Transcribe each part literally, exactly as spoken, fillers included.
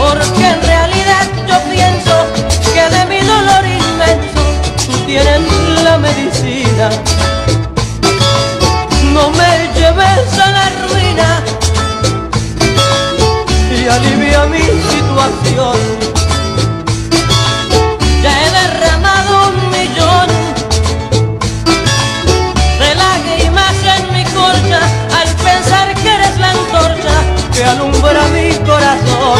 porque en realidad yo pienso que de mi dolor inmenso tú tienes la medicina. No me lleves a la ruina y alivia mi situación. Ya he derramado un millón de lágrimas en mi colcha al pensar que eres la antorcha que alumbra mi corazón.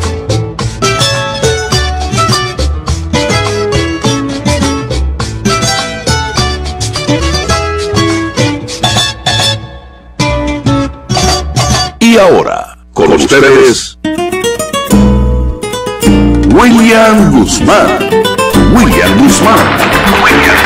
Y ahora, con ustedes, William Guzmán. William Guzmán. William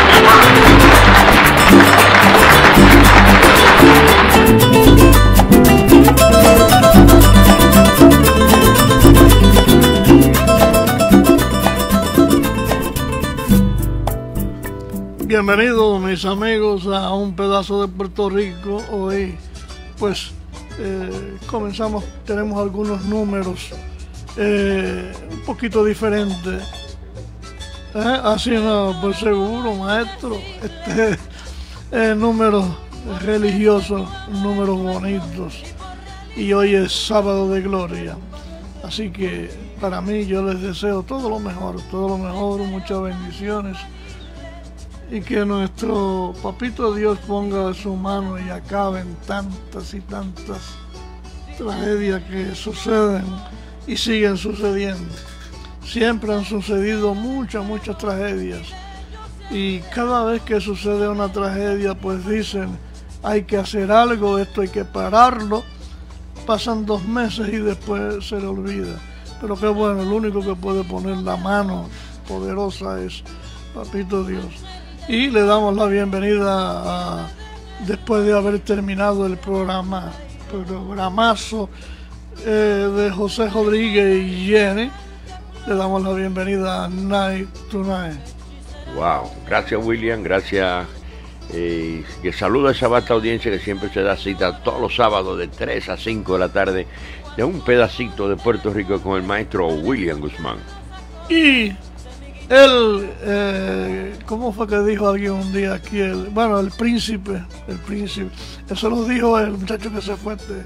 Bienvenidos mis amigos a un pedazo de Puerto Rico. Hoy pues eh, comenzamos, tenemos algunos números eh, un poquito diferentes. ¿Eh? Así no, pues seguro, maestro. Este, eh, números religiosos, números bonitos. Y hoy es sábado de gloria. Así que para mí yo les deseo todo lo mejor, todo lo mejor, muchas bendiciones. Y que nuestro papito Dios ponga su mano y acaben tantas y tantas tragedias que suceden y siguen sucediendo. Siempre han sucedido muchas, muchas tragedias. Y cada vez que sucede una tragedia, pues dicen, hay que hacer algo, esto hay que pararlo. Pasan dos meses y después se le olvida. Pero qué bueno, el único que puede poner la mano poderosa es papito Dios. Y le damos la bienvenida a, después de haber terminado el programa, programazo eh, de José Rodríguez y Jenny, le damos la bienvenida a Night to Night. Wow, gracias William, gracias. Eh, que saludo a esa vasta audiencia que siempre se da cita todos los sábados de tres a cinco de la tarde de un pedacito de Puerto Rico con el maestro William Guzmán. Y él, eh, ¿cómo fue que dijo alguien un día aquí? El, bueno, el príncipe, el príncipe, eso lo dijo el muchacho que se fue de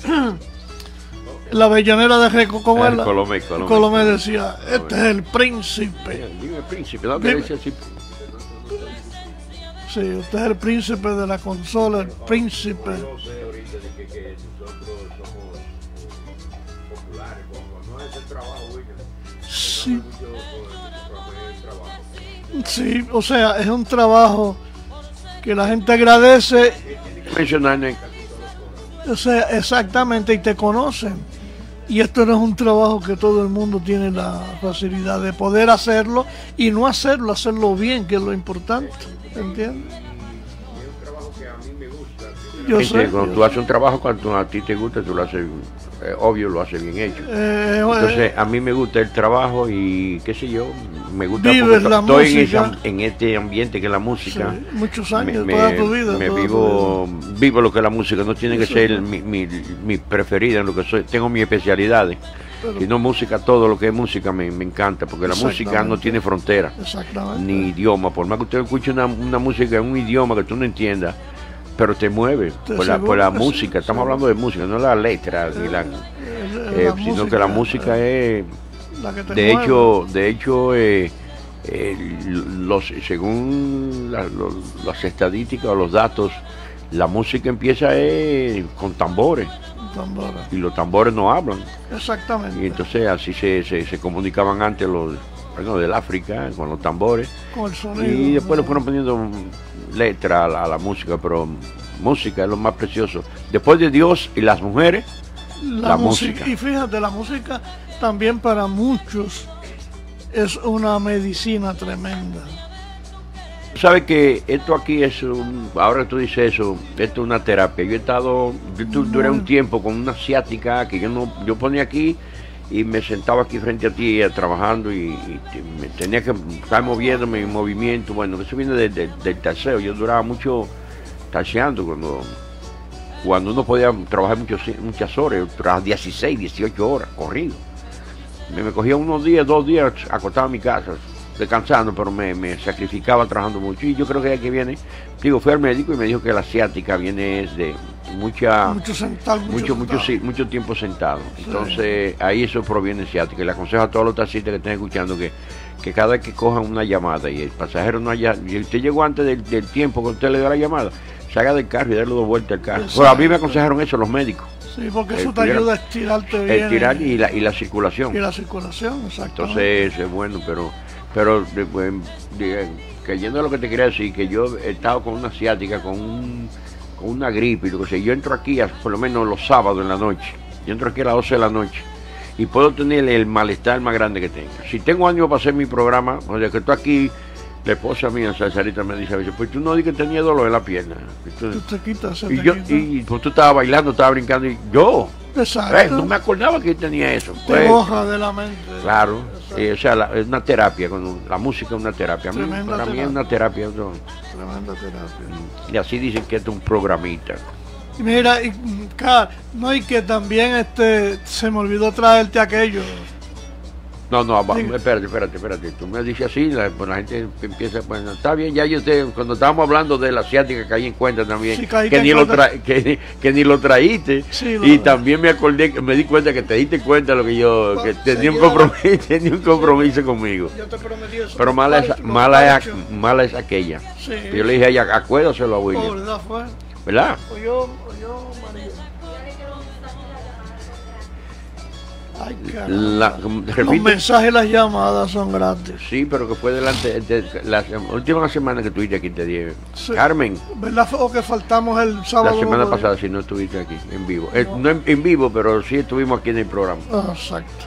la Avellanera de Reco, ¿cómo es? Colomé, Colomé, Colomé decía, este es el príncipe. Dime el príncipe, ¿no? Que dice así. Sí, usted es el príncipe de la consola, el príncipe. Yo sé ahorita de que, que nosotros somos populares, como no es el trabajo, William. Sí. Sí, o sea, es un trabajo que la gente agradece. Mencionar, o sea, exactamente, y te conocen. Y esto no es un trabajo que todo el mundo tiene la facilidad de poder hacerlo y no hacerlo, hacerlo bien, que es lo importante. ¿Entiendes? Y es un trabajo que a mí me gusta. Yo Gente, sé, cuando yo tú sé. haces un trabajo, cuando a ti te gusta, tú lo haces, eh, obvio, lo haces bien hecho. Eh, Entonces, a mí me gusta el trabajo y, qué sé yo, me gusta Vives porque la estoy en, música. esa- en este ambiente que es la música. sí, muchos años, Me, toda me- tu vida. me toda tu vivo, vivo lo que es la música, no tiene que Eso ser es. mi, mi, mi preferida en lo que soy, tengo mis especialidades. Pero- Si no música, todo lo que es música me, me encanta, porque la música no Exactamente. tiene frontera, Exactamente. ni idioma. Por más que usted escuche una, una música en un idioma que tú no entiendas, pero te mueve Te por la, seguro por la que música. sí, Estamos sí. hablando de música, no la letra, ni la, Eh, eh, la sino música, que la música eh, es, la que te de mueve. hecho, de hecho, eh, eh, los, según la- los- las estadísticas o los datos, la música empieza eh, con tambores Tambora. y los tambores no hablan. Exactamente. Y entonces así se, se, se comunicaban antes los, bueno, del África con los tambores. Con el sonido. Y después ¿no? le fueron poniendo letra a la, a la música, pero música es lo más precioso. Después de Dios y las mujeres, la, la música. música. Y fíjate, la música también para muchos es una medicina tremenda. sabes que esto aquí es un, ahora tú dices eso, esto es una terapia. Yo he estado, yo tu- duré un tiempo con una asiática que yo no, yo ponía aquí y me sentaba aquí frente a ti eh, trabajando y, y te- me tenía que estar moviéndome en movimiento. Bueno, eso viene de- de- del taxeo. Yo duraba mucho taxeando cuando, cuando uno podía trabajar muchos, muchas horas, yo trabajaba dieciséis, dieciocho horas corrido. me, me cogía unos días, dos días acostado en mi casa, descansando, pero me, me sacrificaba trabajando mucho. Y yo creo que aquí viene, digo, fui al médico y me dijo que la ciática viene de mucha Mucho sentado, mucho, mucho, mucho, sí, mucho tiempo sentado. Sí. Entonces ahí eso proviene ciática. Y le aconsejo a todos los taxistas que estén escuchando que, que cada vez que cojan una llamada y el pasajero no haya, y usted llegó antes del, del tiempo que usted le dio la llamada, salga del carro y darle dos vueltas al carro. Bueno, a mí me aconsejaron eso los médicos. Sí, porque eso El te tirar- ayuda a estirarte bien. El tirar y la, y la circulación. y la circulación, exacto. Entonces es bueno, pero pero de- de- de- cayendo a lo que te quería decir, que yo he estado con una ciática, con, un, con una gripe, y lo que sé, yo entro aquí a- por lo menos los sábados en la noche, yo entro aquí a las doce de la noche y puedo tener el malestar más grande que tenga. Si tengo ánimo para hacer mi programa, o sea que estoy aquí, la esposa mía, Cesarita, me dice a veces, pues tú no dices que tenía dolor en la pierna. Tú Entonces, te quitas, se y te yo, quita. y pues tú estabas bailando, estabas brincando, y yo, Exacto. eh, no me acordaba que tenía eso. Te Pues, borra de la mente. claro, eh, o sea, la- es una terapia, con, la música es una terapia. A mí- Tremenda para mí terapia. es una terapia. ¿no? Tremenda terapia. Y así dicen que esto es un programita. Y mira, y, mm, Car, no, y que también este se me olvidó traerte aquello. No, no, va- Diga. espérate, espérate, espérate. Tú me dices así, la, pues la gente empieza, bueno, está bien, ya yo te, cuando estábamos hablando de la asiática caí en cuenta también, Sí, caíste que, en ni lo cuenta. tra- que, que ni lo traíste. Sí, lo- y también me acordé, que me di cuenta que te diste cuenta lo que yo, que Bueno, tenía un señora. compromiso, tenía un compromiso conmigo. Yo te prometí eso. Pero mala es, Los mala es, parchos. mala es aquella. Sí. Yo le dije a ella, acuérdaselo a Oh, William, ¿verdad fue? ¿verdad? O yo, o yo, María. Ay, caramba. La, Los repite. mensajes y las llamadas son gratis. Sí, pero que fue delante de la última semana que estuviste aquí, te dije. Sí. Carmen, ¿Verdad? O que faltamos el la sábado. semana ¿no? pasada si no estuviste aquí en vivo. Eh, no en, en vivo, pero sí estuvimos aquí en el programa. Ah, exacto.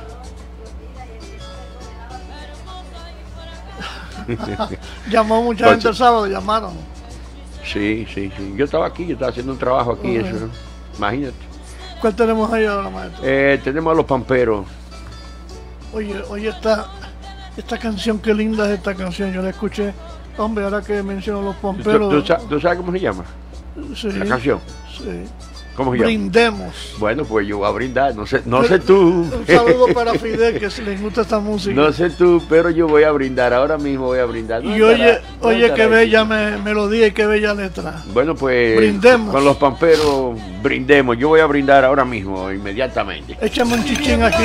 Llamó mucha gente el sábado, llamaron. Sí, sí, sí. Yo estaba aquí, yo estaba haciendo un trabajo aquí, Ajá. eso, ¿no? Imagínate. ¿Cuál tenemos ahí ahora, maestro? Eh, tenemos a los pamperos. Oye, oye, esta, esta canción, qué linda es esta canción. Yo la escuché. Hombre, ahora que menciono los ¿Tú, pomperos. tú sa- tú sabes cómo se llama sí, la canción? sí. ¿Cómo se llama? Brindemos. Bueno, pues yo voy a brindar. No sé, no sé tú. Un saludo para Fidel, que si les gusta esta música. No sé tú, pero yo voy a brindar. Ahora mismo voy a brindar. ¿Dónde Y oye, estará? ¿Dónde oye, qué estará? bella me- melodía y qué bella letra. Bueno, pues Brindemos. con los pamperos brindemos. Yo voy a brindar ahora mismo, inmediatamente. Échame un chichín aquí.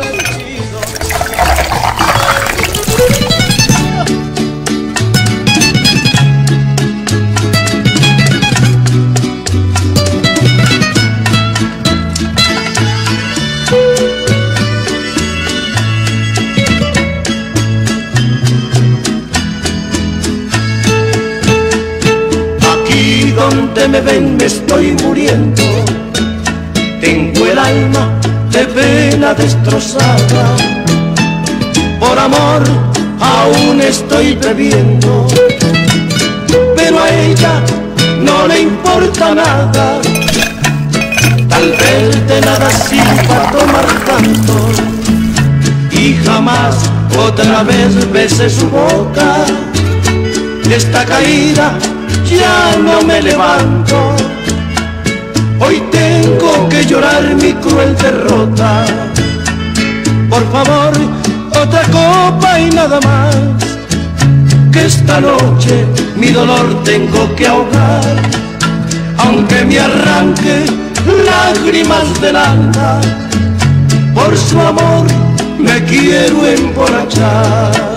Aquí donde me ven me estoy muriendo, tengo el alma de pena destrozada, por amor aún estoy bebiendo, pero a ella no le importa nada, tal vez de nada sirva tomar tanto, y jamás otra vez bese su boca. De esta caída ya no me levanto, hoy tengo que llorar mi cruel derrota. Por favor, otra copa y nada más, que esta noche mi dolor tengo que ahogar, aunque me arranque lágrimas del alma, por su amor me quiero emborrachar.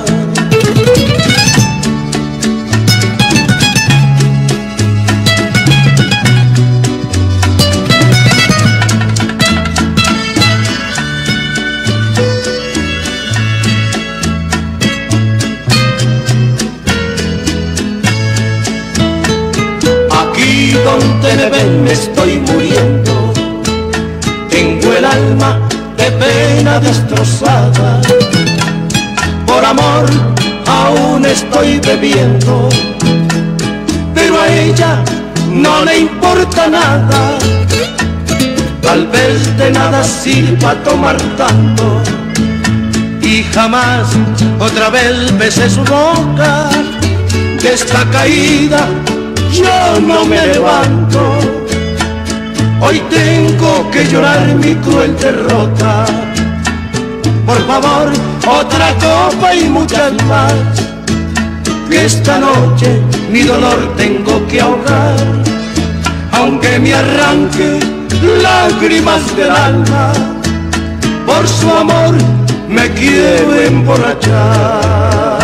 Aquí donde me ven me estoy muriendo, tengo el alma de pena destrozada, por amor aún estoy bebiendo, pero a ella no le importa nada, tal vez de nada sirva tomar tanto, y jamás otra vez besé su boca. De esta caída yo no me levanto, hoy tengo que llorar mi cruel derrota. por favor, otra copa y muchas más, que esta noche mi dolor tengo que ahogar, aunque me arranque lágrimas del alma, por su amor me quiero emborrachar.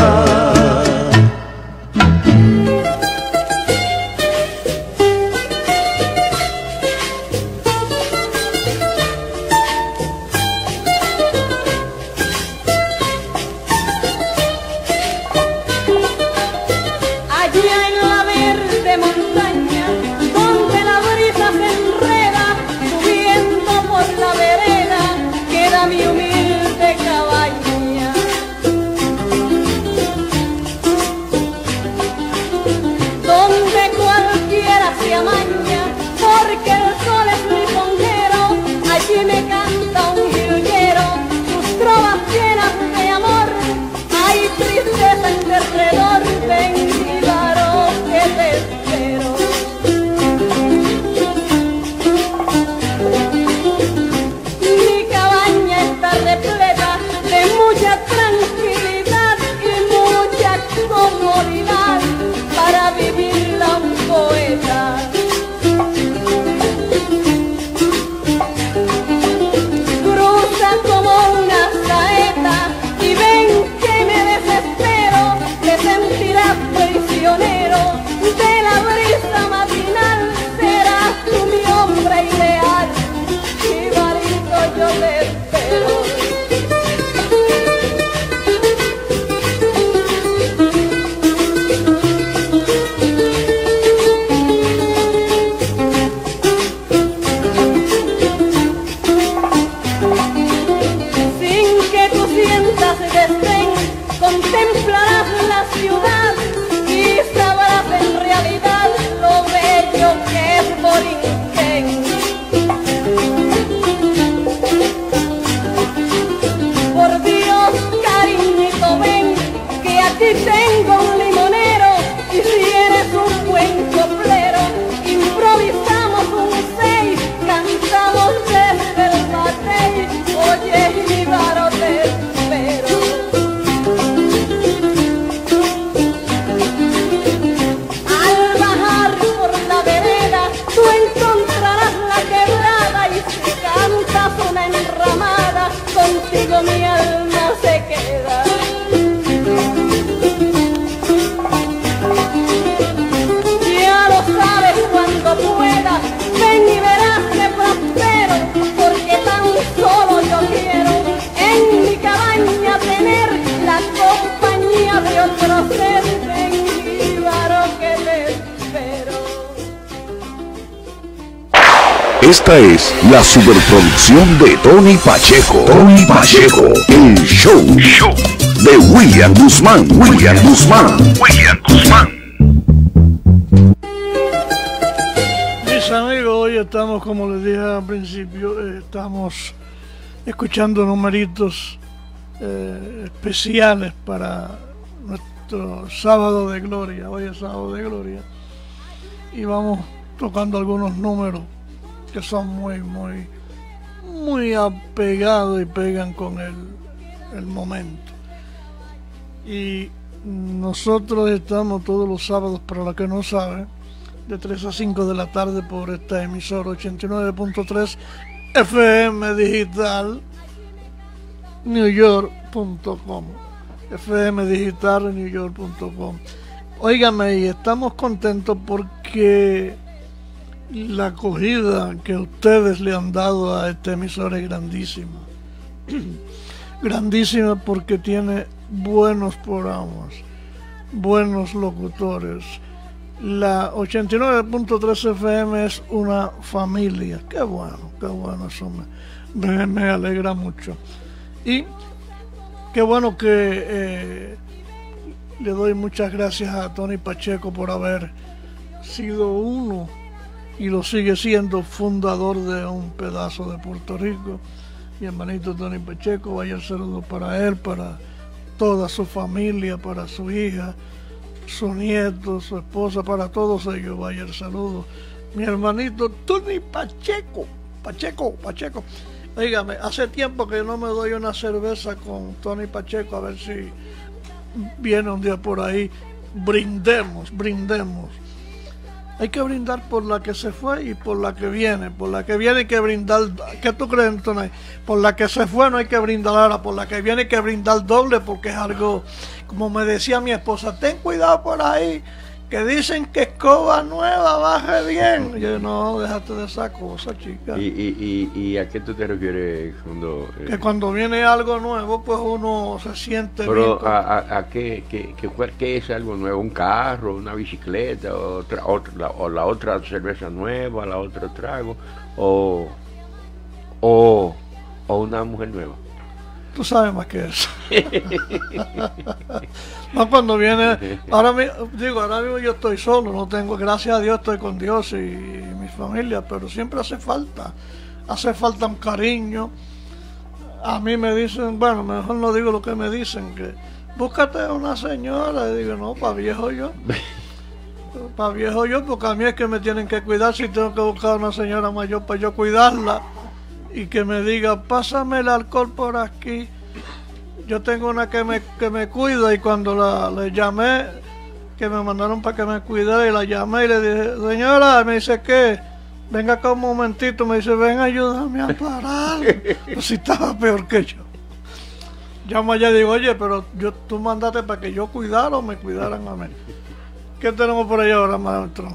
Esta es la superproducción de Tony Pacheco. Tony Pacheco, el show, show de William Guzmán. William Guzmán. William Guzmán. Mis amigos, hoy estamos, como les dije al principio, eh, estamos escuchando numeritos eh, especiales para nuestro sábado de gloria. Hoy es sábado de gloria y vamos tocando algunos números que son muy, muy, muy apegados y pegan con el, el momento. Y nosotros estamos todos los sábados, para los que no saben, de tres a cinco de la tarde por esta emisora ochenta y nueve punto tres F M Digital New York punto com. F M Digital New York punto com. Óigame, y estamos contentos porque la acogida que ustedes le han dado a esta emisora es grandísima. Grandísima porque tiene buenos programas, buenos locutores. La ochenta y nueve punto tres F M es una familia. Qué bueno, qué bueno, eso me, me, me alegra mucho. Y qué bueno que eh, le doy muchas gracias a Tony Pacheco por haber sido uno, y lo sigue siendo, fundador de Un Pedazo de Puerto Rico. Mi hermanito Tony Pacheco, vaya el saludo para él, para toda su familia, para su hija, su nieto, su esposa, para todos ellos, vaya el saludo. Mi hermanito Tony Pacheco, Pacheco, Pacheco. Dígame, hace tiempo que yo no me doy una cerveza con Tony Pacheco, a ver si viene un día por ahí. Brindemos, brindemos. Hay que brindar por la que se fue y por la que viene. Por la que viene hay que brindar. ¿Qué tú crees, Tony? Por la que se fue no hay que brindar ahora. Por la que viene hay que brindar doble, porque es algo, como me decía mi esposa, ten cuidado por ahí, que dicen que escoba nueva baje bien. Y yo, no, déjate de esa cosa, chica. ¿Y, y, y, y a qué tú te refieres cuando...? Eh... Que cuando viene algo nuevo, pues uno se siente Pero, bien. ¿a, a, a qué, qué, qué, qué es algo nuevo? ¿Un carro, una bicicleta, otra, otra, la, o la otra cerveza nueva, la otra trago, o, o, o una mujer nueva? Tú sabes más que eso. No, cuando viene, ahora mismo, digo, ahora mismo yo estoy solo, no tengo, gracias a Dios estoy con Dios y, y mi familia, pero siempre hace falta, hace falta un cariño. A mí me dicen, bueno, mejor no digo lo que me dicen, que búscate una señora, y digo, no, para viejo yo, para viejo yo, porque a mí es que me tienen que cuidar, si tengo que buscar una señora mayor para yo cuidarla, y que me diga, pásame el alcohol por aquí. Yo tengo una que me, que me cuida, y cuando la le llamé, que me mandaron para que me cuidara, y la llamé y le dije, señora, me dice, ¿qué? Venga acá un momentito, me dice, ven, ayúdame a parar. Pues si estaba peor que yo. Llamo allá y digo, oye, pero yo, tú mandaste para que yo cuidara o me cuidaran a mí. ¿Qué tenemos por ahí ahora, maestro?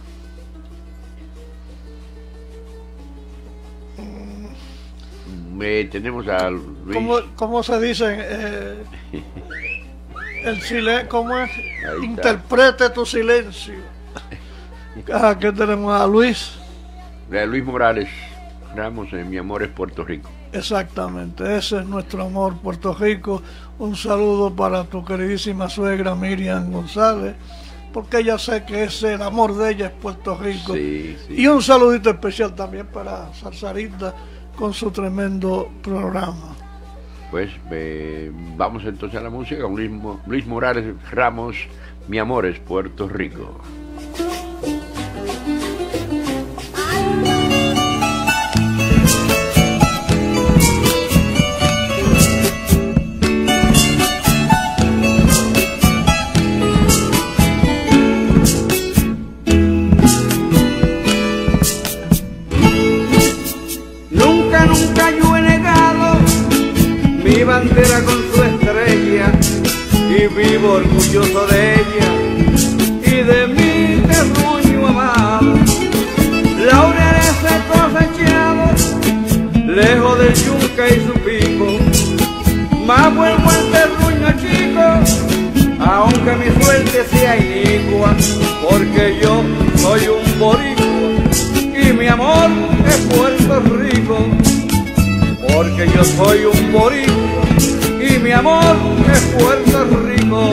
Eh, tenemos a Luis. ¿Cómo, cómo se dice? Eh, el silencio, ¿cómo es? Interprete tu silencio. Aquí tenemos a Luis. A Luis Morales Ramos, en Mi Amor es Puerto Rico. Exactamente, ese es nuestro amor, Puerto Rico. Un saludo para tu queridísima suegra Miriam González, porque ella sé que ese, el amor de ella es Puerto Rico. Sí, sí. Y un saludito especial también para Salsarita, con su tremendo programa. Pues eh, vamos entonces a la música con Luis, Luis Morales Ramos, Mi Amor es Puerto Rico. Bandera con su estrella, y vivo orgulloso de ella y de mi terruño amado. Laureles cosechados lejos del yunque y su pico, más vuelvo al terruño chico, aunque mi suerte sea inicua, porque yo soy un boricua y mi amor es Puerto Rico. Porque yo soy un boricua y mi amor es Puerto Rico.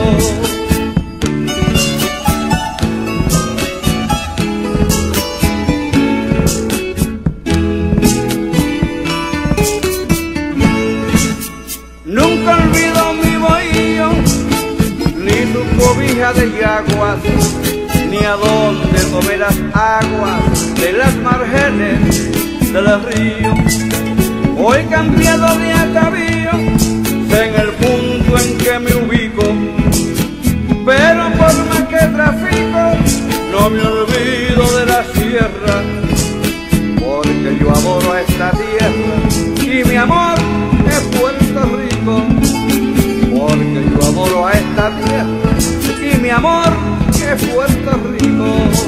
Nunca olvido mi bohío, ni su cobija de yaguas, ni a dónde tomé las aguas de las márgenes del río. Hoy cambiado de atavío, sé en el punto en que me ubico, pero por más que trafico, no me olvido de la sierra, porque yo adoro a esta tierra, y mi amor es Puerto Rico, porque yo adoro a esta tierra, y mi amor es Puerto Rico.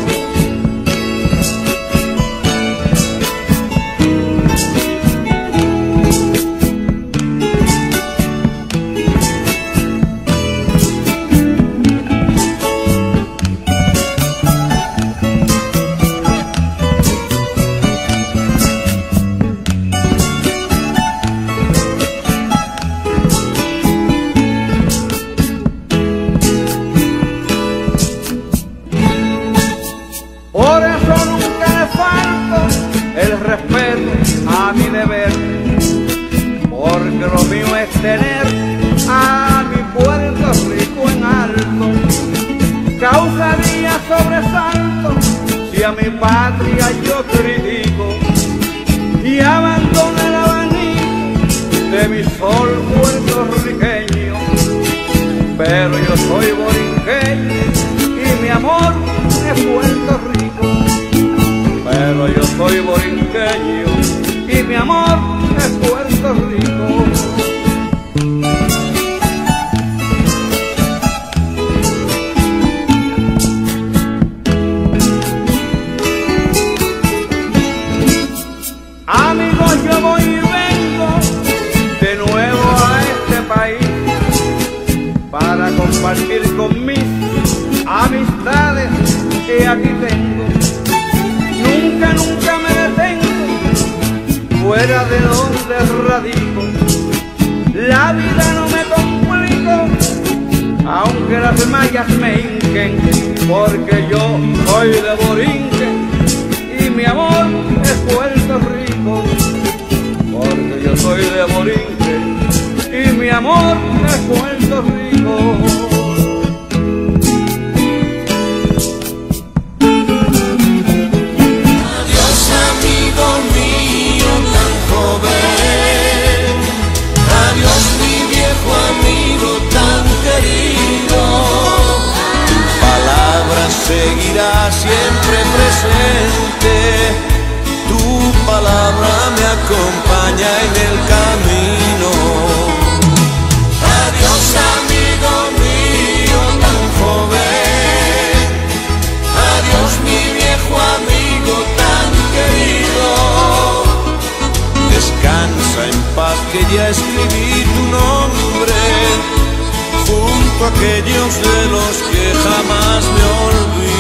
Tener a mi Puerto Rico en alto, causaría sobresalto si a mi patria yo critico y abandono el abanico sol puertorriqueño, pero yo soy borinqueño y mi amor es Puerto Rico. Pero yo soy borinqueño y mi amor es Puerto Rico. Amigos, yo voy y vengo de nuevo a este país para compartir con mis amistades que aquí tengo. Nunca, nunca me detengo fuera de donde radico. La vida no me complico, aunque las mallas me hinquen, porque yo soy de Borinque y mi amor es Puerto Rico. Porque yo soy de Borinque y mi amor es Puerto Rico. Seguirá siempre presente, tu palabra me acompaña en el camino. Adiós, amigo mío tan joven, adiós mi viejo amigo tan querido. Descansa en paz que ya escribí tu nombre junto a aquellos de los que jamás me olvido.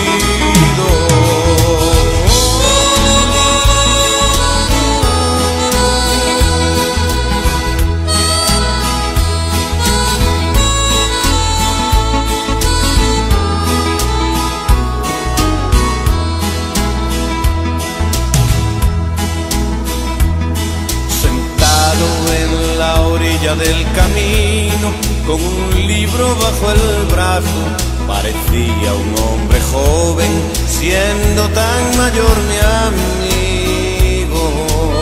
Sentado en la orilla del camino, con un libro bajo el brazo, parecía un hombre joven, siendo tan mayor mi amigo.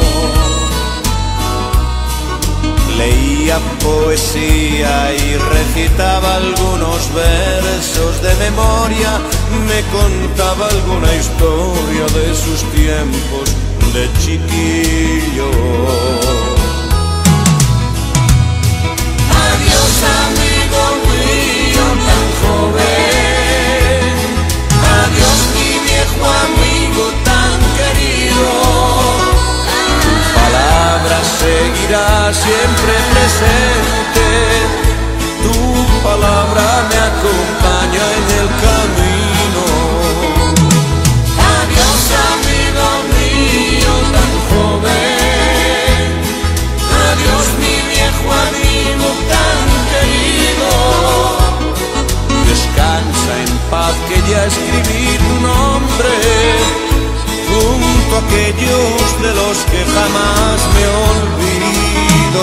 Leía poesía y recitaba algunos versos de memoria, me contaba alguna historia de sus tiempos de chiquillo. Adiós, amigo mío tan joven, adiós mi viejo amigo tan querido. Tu palabra seguirá siempre presente, tu palabra me acompaña en el camino. Adiós, amigo mío tan joven, adiós mi viejo amigo tan querido. Descansa en paz que ya escribí tu nombre junto a aquellos de los que jamás me olvido.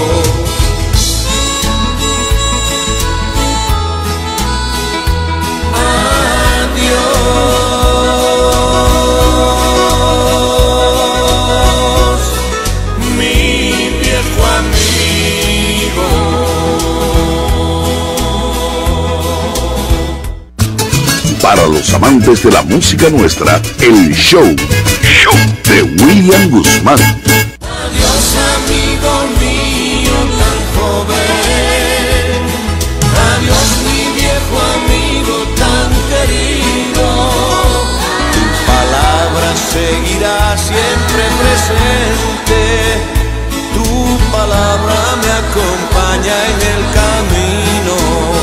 Adiós, mi viejo amigo. Para los amantes de la música nuestra, el show, show de William Guzmán. Adiós, amigo mío tan joven, adiós mi viejo amigo tan querido. Tu palabra seguirá siempre presente, tu palabra me acompaña en el camino.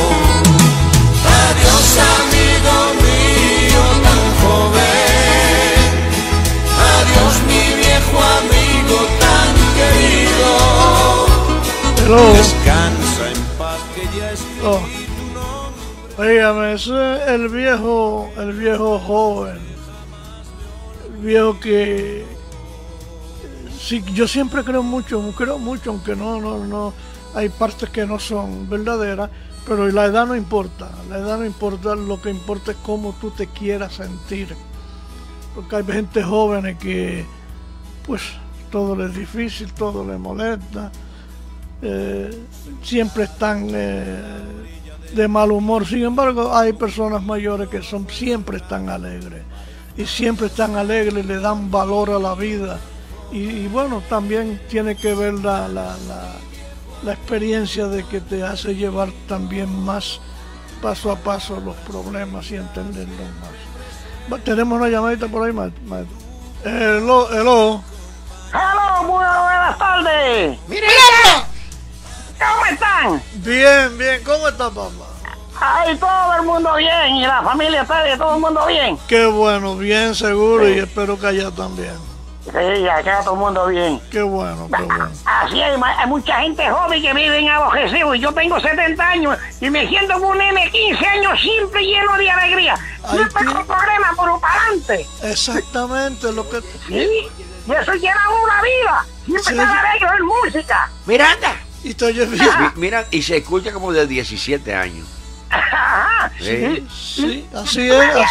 Adiós, amigo mío tan joven, adiós mi viejo amigo tan querido. Hello. Descansa en paz que ya escribí Oh. tu nombre. Óigame, ese es el viejo, el viejo joven, el viejo que sí, yo siempre creo mucho, creo mucho, aunque no, no, no, hay partes que no son verdaderas, pero la edad no importa, la edad no importa, lo que importa es cómo tú te quieras sentir, porque hay gente joven que pues todo le es difícil, todo le molesta, eh, siempre están eh, de mal humor. Sin embargo, hay personas mayores que son siempre están alegres y siempre están alegres, le dan valor a la vida. Y, y bueno, también tiene que ver la, la, la, la experiencia de que te hace llevar también más paso a paso los problemas y entenderlos más. Tenemos una llamadita por ahí, maestro. Hello, hello. ¡Hola! Muy buenas tardes. ¡Miranda! ¿Cómo están? Bien, bien. ¿Cómo está, papá? Ay, todo el mundo bien. Y la familia está y todo el mundo bien. Qué bueno, bien seguro. Sí. Y espero que allá también. Sí, acá todo el mundo bien. Qué bueno, qué bueno. Así hay, hay mucha gente joven que vive en Abojecido. Y yo tengo setenta años y me siento como un nene de quince años siempre lleno de alegría. Ay, Siempre tío. con problemas por para adelante. Exactamente lo que... Sí, y eso llena una vida. Siempre Sí. está alegre en música. Miranda. Y te oyes bien. Mi- Mira, y se escucha como de diecisiete años. Ajá. Sí. Sí, así es. así-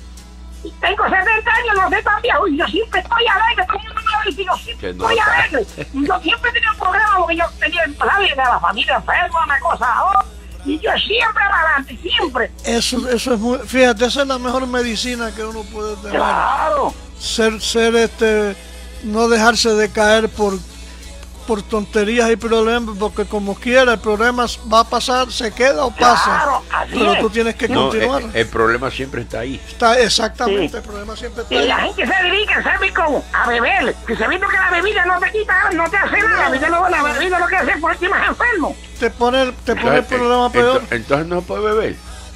Y tengo setenta años, no sé tan viejo, y yo siempre estoy alegre, todo el mundo me dice, yo siempre Que estoy nota. alegre. Y yo siempre he tenido problemas porque yo tenía ¿sabes? De la familia enferma, una cosa a otra. Y yo siempre adelante, siempre. Eso, eso es muy... Fíjate, esa es la mejor medicina que uno puede tener. Claro. Ser, ser este... No dejarse de caer por... por tonterías y problemas, porque como quiera el problema va a pasar, se queda o pasa. Claro, así Pero es. tú tienes que No, continuar. el, el problema siempre está ahí. Está exactamente, Sí. el problema siempre está Y la ahí. gente se dedica, ¿sabes cómo? A beber. Que se visto que la bebida no te quita, no te hace nada. La bebida, no, la bebida lo que hace es porque más enfermo. Te pone, te pone el Entonces, problema eh, peor. ento- Entonces no puede beber.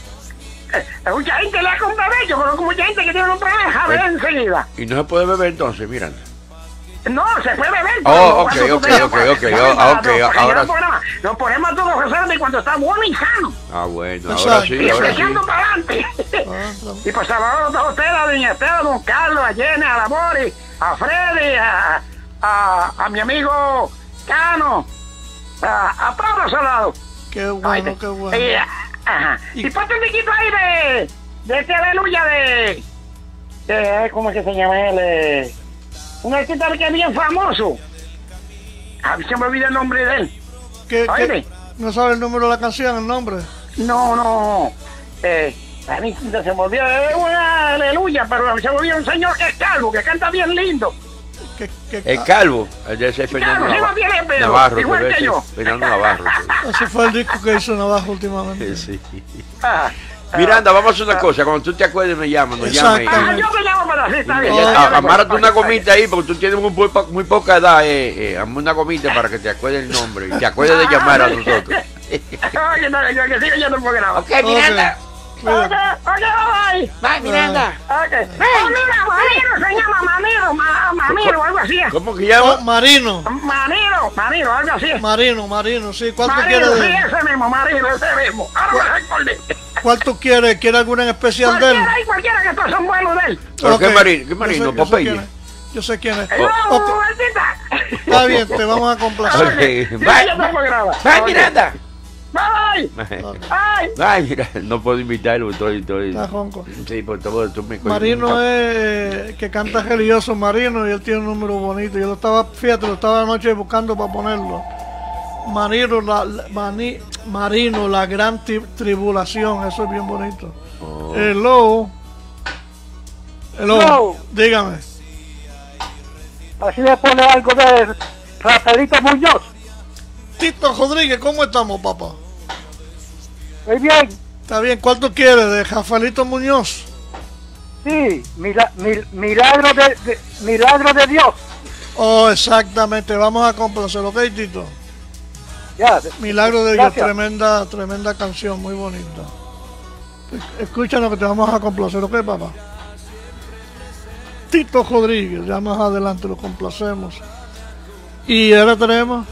Eh, mucha gente le ha comprado ellos, pero mucha gente que tiene un problema, a beber enseguida. Y no se puede beber entonces, Miranda. No, se puede beber. Oh, pero ok, cuando ok, tú te- ok, ok, ¿sabes? oh, Para- ok, para- ahora- Los programas, los programas todos resuelven cuando está bueno y sano. Ah, bueno, Exacto. ahora sí, Y ahora sí. echando para adelante. Ah, Y pues saludos a usted, a doña Estela, a don Carlos, a Jenny, a la Mori, a Freddy, a, a, a mi amigo Cano, a, a todos los soldados. qué bueno, qué bueno. Y, ajá. Y- y ponte un tiquito ahí de, de este aleluya de, de, ¿cómo es que se llama él? Eh, un artista que es bien famoso. A mí se me olvida el nombre de él. ¿Qué- qué- Oye. no sabe el número de la canción, el nombre? No, no. Eh, a mí se me olvidó, es una aleluya, pero se me olvidó un señor que es calvo, que canta bien lindo. ¿Qué, qué- El calvo, el de ese Fernando Claro, sí, Nava- no tiene pelo, Navarro, igual debe que ser yo. Fernando Navarro. Ese fue el disco que hizo Navajo últimamente. Sí. Ah, Miranda, vamos a hacer una cosa. Cuando tú te acuerdes, me llamas, nos llamas. y- ah, yo te llamo para así, está bien. Oh. A- Amárrate una gomita ahí, porque tú tienes muy, muy, po- muy poca edad. Eh, eh, hazme una gomita para que te acuerdes el nombre y te acuerdes de llamar a nosotros. Oye, no, yo que sigo yendo el programa. Ok, Miranda. Ok, ok, bye. Bye, Miranda. Ok. Oh, mira, Maniro se llama Maniro, ma, Maniro, algo así es. ¿Cómo que Oh, llama? Marino, Maniro, Maniro, algo así es. Marino, Marino, sí. ¿Cuál tú Marino, quieres sí, de él? ese mismo, Marino, ese mismo. Ahora me recordé. ¿Cuál tú quieres? ¿Quieres alguna en especial de él? Cualquiera y cualquiera que todos son buenos de él. ¿Pero qué Ok. Marino? ¿Qué Yo Marino? sé- yo sé Popeye. quién es. Yo sé quién es. No, Ok, Martita. está bien, te vamos a complacer. Ok, Sí, bye. yo te programa. Bye, Ok. Miranda. Bye. Bye. Ay, mira, no puedo invitarlo, estoy, estoy. Está ronco. Sí, por todo, tú me Marino es eh, que canta religioso, Marino, y él tiene un número bonito. Yo lo estaba, fíjate, lo estaba anoche buscando para ponerlo. Marino, la, la- Mani- Marino, la gran tri- tribulación, eso es bien bonito. Oh. Hello. Hello. Hello. Dígame. Así le pone algo de Rafaelito Muñoz. Tito Rodríguez, ¿cómo estamos, papá? Muy bien. Está bien, ¿cuánto quieres de Rafaelito Muñoz? Sí, mila, mil, milagro, de, de- milagro de Dios. Oh, exactamente, vamos a complacerlo, ¿ok, Tito? Ya. Milagro de Dios, Gracias. tremenda, tremenda canción, muy bonita. Escúchanos que te vamos a complacer, ¿ok, papá? Tito Rodríguez, ya más adelante lo complacemos. Y ahora tenemos...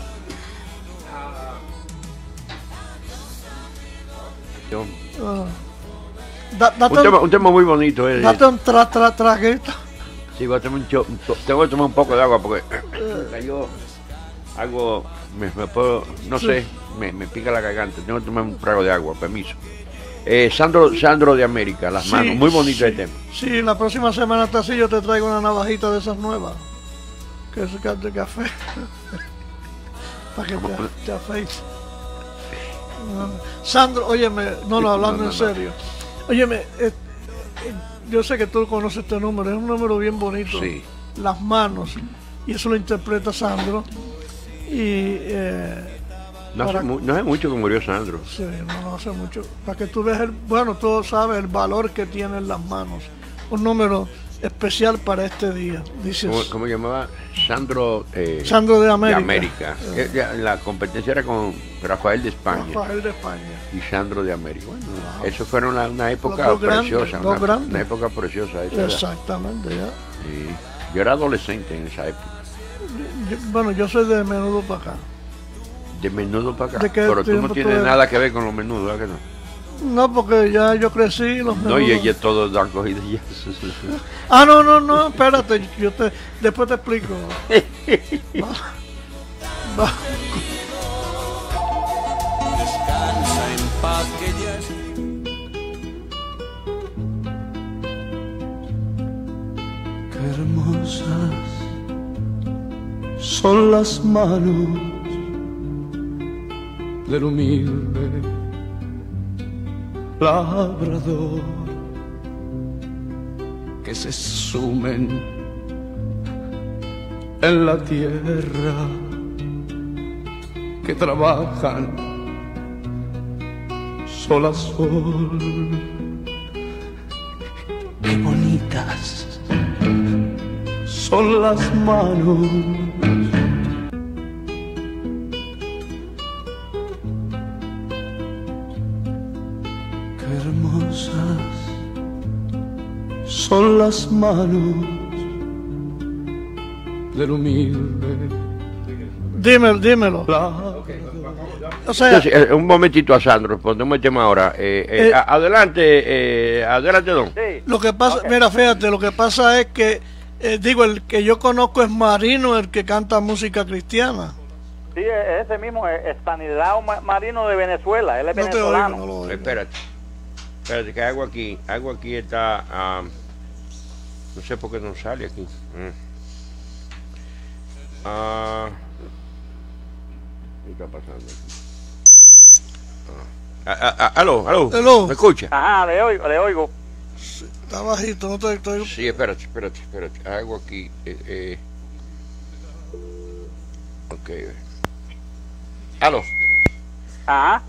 ah, da- date, Un tema, un, un tema muy bonito. Eh. date un tra, tra, traguito. Sí, voy a tomar un cho- un to- tengo que tomar un poco de agua porque me cayó algo, me, me puedo, no Sí. sé, me, me pica la garganta. Tengo que tomar un trago de agua, permiso. Eh, Sandro, Sandro de América, las Sí, manos, muy bonito sí, el tema. Sí, la próxima semana hasta así yo te traigo una navajita de esas nuevas. Que es ca- de café. para que te, te afeites. No. Sandro, óyeme, no, no, hablando No, no, en no. serio. Óyeme, eh, eh, yo sé que tú conoces este número, es un número bien bonito. Sí. Las manos, y eso lo interpreta Sandro. Y eh, No hace, para- mu- no hace mucho que murió Sandro. sí, no, no hace mucho. Para que tú veas, el, bueno, tú sabes el valor que tienen las manos. Un número especial para este día. Dices, ¿Cómo, cómo llamaba? Sandro, eh, Sandro de América. de América. Eh, Eh, ya, La competencia era con Rafael de España Rafael de España. y Sandro de América. Bueno, eso fue una, una época Los dos grandes, preciosa. dos Una, grandes. una época preciosa. Esa era. Exactamente, ya. Sí. Yo era adolescente en esa época. Yo- bueno, yo soy de menudo para acá. De menudo para acá. ¿De qué Pero tú no tiempo tienes tú eres? nada que ver con los menudos, ¿verdad que no? No, porque ya yo crecí los No, y menudos. ellos todos dan cogidas ya. Ah, no, no, no, espérate, yo te, después te explico. Va, va. Descansa en paz que ya es. Qué hermosas son las manos del humilde labrador que se sumen en la tierra, que trabajan sol a sol. Qué bonitas son las manos qué hermosas son las manos del humilde Dímelo, dímelo. labrador. O sea, Entonces, eh, un momentito a Sandro, respondemos el tema ahora. Eh, eh, Eh, a- adelante, eh, adelante, don. lo que pasa, mira, fíjate, lo que pasa es que, eh, digo, el que yo conozco es Marino, el que canta música cristiana. Sí, es ese mismo, es Estanislao Ma- Marino de Venezuela, él es No te oigo, venezolano. no lo oigo. Espérate, espérate, que algo aquí, algo aquí está, ah, no sé por qué no sale aquí. Mm. Ah, ¿qué está pasando aquí? Ah, ah, ah, aló, aló, Aló. ¿me escucha? Ajá, le oigo, le oigo. Está bajito, no te estoy. Sí, espérate, espérate, espérate, algo aquí, eh, eh. ok, aló. Ajá.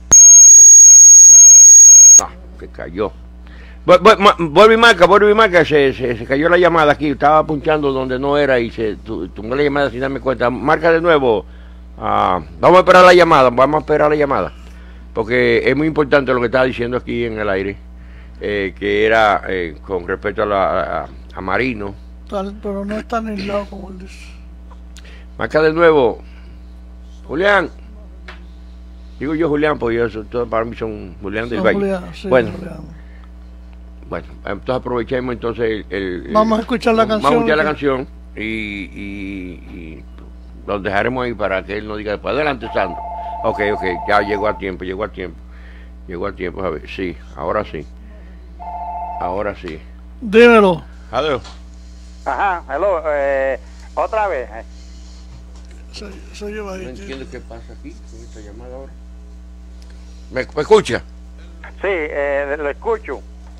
Ah, se cayó. Vu- vu- ma- Vuelve y marca, vuelve y marca, se, se, se cayó la llamada aquí, estaba punchando donde no era y se tu- tumbó la llamada sin darme cuenta. Marca de nuevo. Ah, vamos a esperar la llamada, vamos a esperar la llamada. Porque es muy importante lo que estaba diciendo aquí en el aire, eh, que era eh, con respecto a, la, a, a Marino. Tal- pero no es tan aislado como él dice. Marca de nuevo. Julián. Digo yo Julián, porque yo, soy- todos para mí son Julián del Son Valle. Julián, sí, bueno, Julián. bueno, entonces aprovechemos entonces el, el- Vamos a escuchar la vamos canción. a escuchar la que- canción y, y, y los dejaremos ahí para que él nos diga después. Adelante, Sandro. Ok, ok, ya llegó a tiempo, llegó a tiempo. Llegó a tiempo, a ver, sí, ahora sí. Ahora sí. Dímelo. Adiós. Ajá, hello, eh, otra vez. eh. Soy, soy yo No bajito. entiendo qué pasa aquí con esta llamada ahora. ¿Me, me escucha? Sí, eh, lo escucho.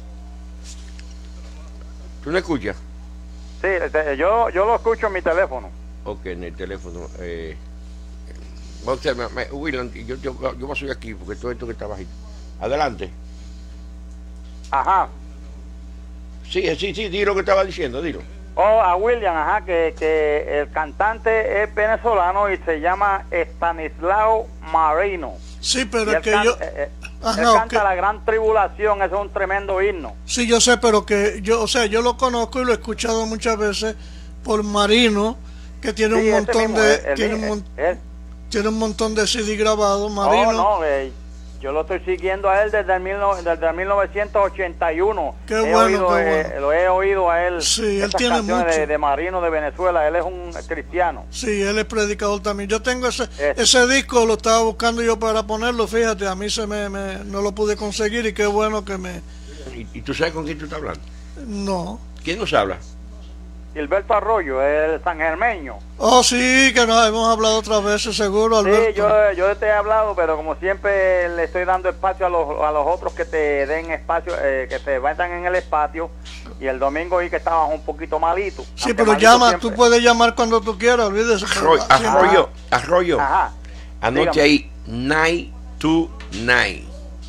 ¿Tú me escuchas? Sí, te- yo, yo lo escucho en mi teléfono. Ok, en el teléfono. Eh, bueno, usted, me, me, William, yo, yo, yo voy a subir aquí porque todo esto que está bajito. Adelante. Ajá. Sí, sí, sí, di lo que estaba diciendo, dilo. Oh, a William, ajá, que, que el cantante es venezolano y se llama Estanislao Marino. Sí, Y pero él es que can- yo. eh, eh, Ajá, él canta ok. La Gran Tribulación, eso es un tremendo himno. Sí, yo sé, pero que yo, o sea, yo lo conozco y lo he escuchado muchas veces por Marino, que tiene Sí, un ese montón mismo, de. el- el- tiene, un, el- mon- el- tiene un montón de C D grabados, Marino. No, no, eh, yo lo estoy siguiendo a él desde el, mil no- desde el mil novecientos ochenta y uno. Qué He bueno, oído, qué eh, bueno. Lo he oído a él. Sí, él esas tiene canciones mucho. de, de Marino de Venezuela. Él es un cristiano. Sí, él es predicador también. Yo tengo ese Es- ese disco, lo estaba buscando yo para ponerlo, fíjate, a mí se me, me- no lo pude conseguir y qué bueno que me... ¿Y, y tú sabes con quién tú estás hablando? No, ¿Quién nos habla? Gilberto Arroyo, el sangermeño. Oh, sí, que nos hemos hablado otras veces, seguro, Alberto. Sí, yo, yo te he hablado, pero como siempre le estoy dando espacio a los, a los otros que te den espacio, eh, que te vayan en el espacio. Y el domingo vi que estabas un poquito malito. Sí, pero llama, siempre. Tú puedes llamar cuando tú quieras, olvídese. Arroyo, Arroyo, Arroyo. Ajá. Anoche ahí, nine to nine.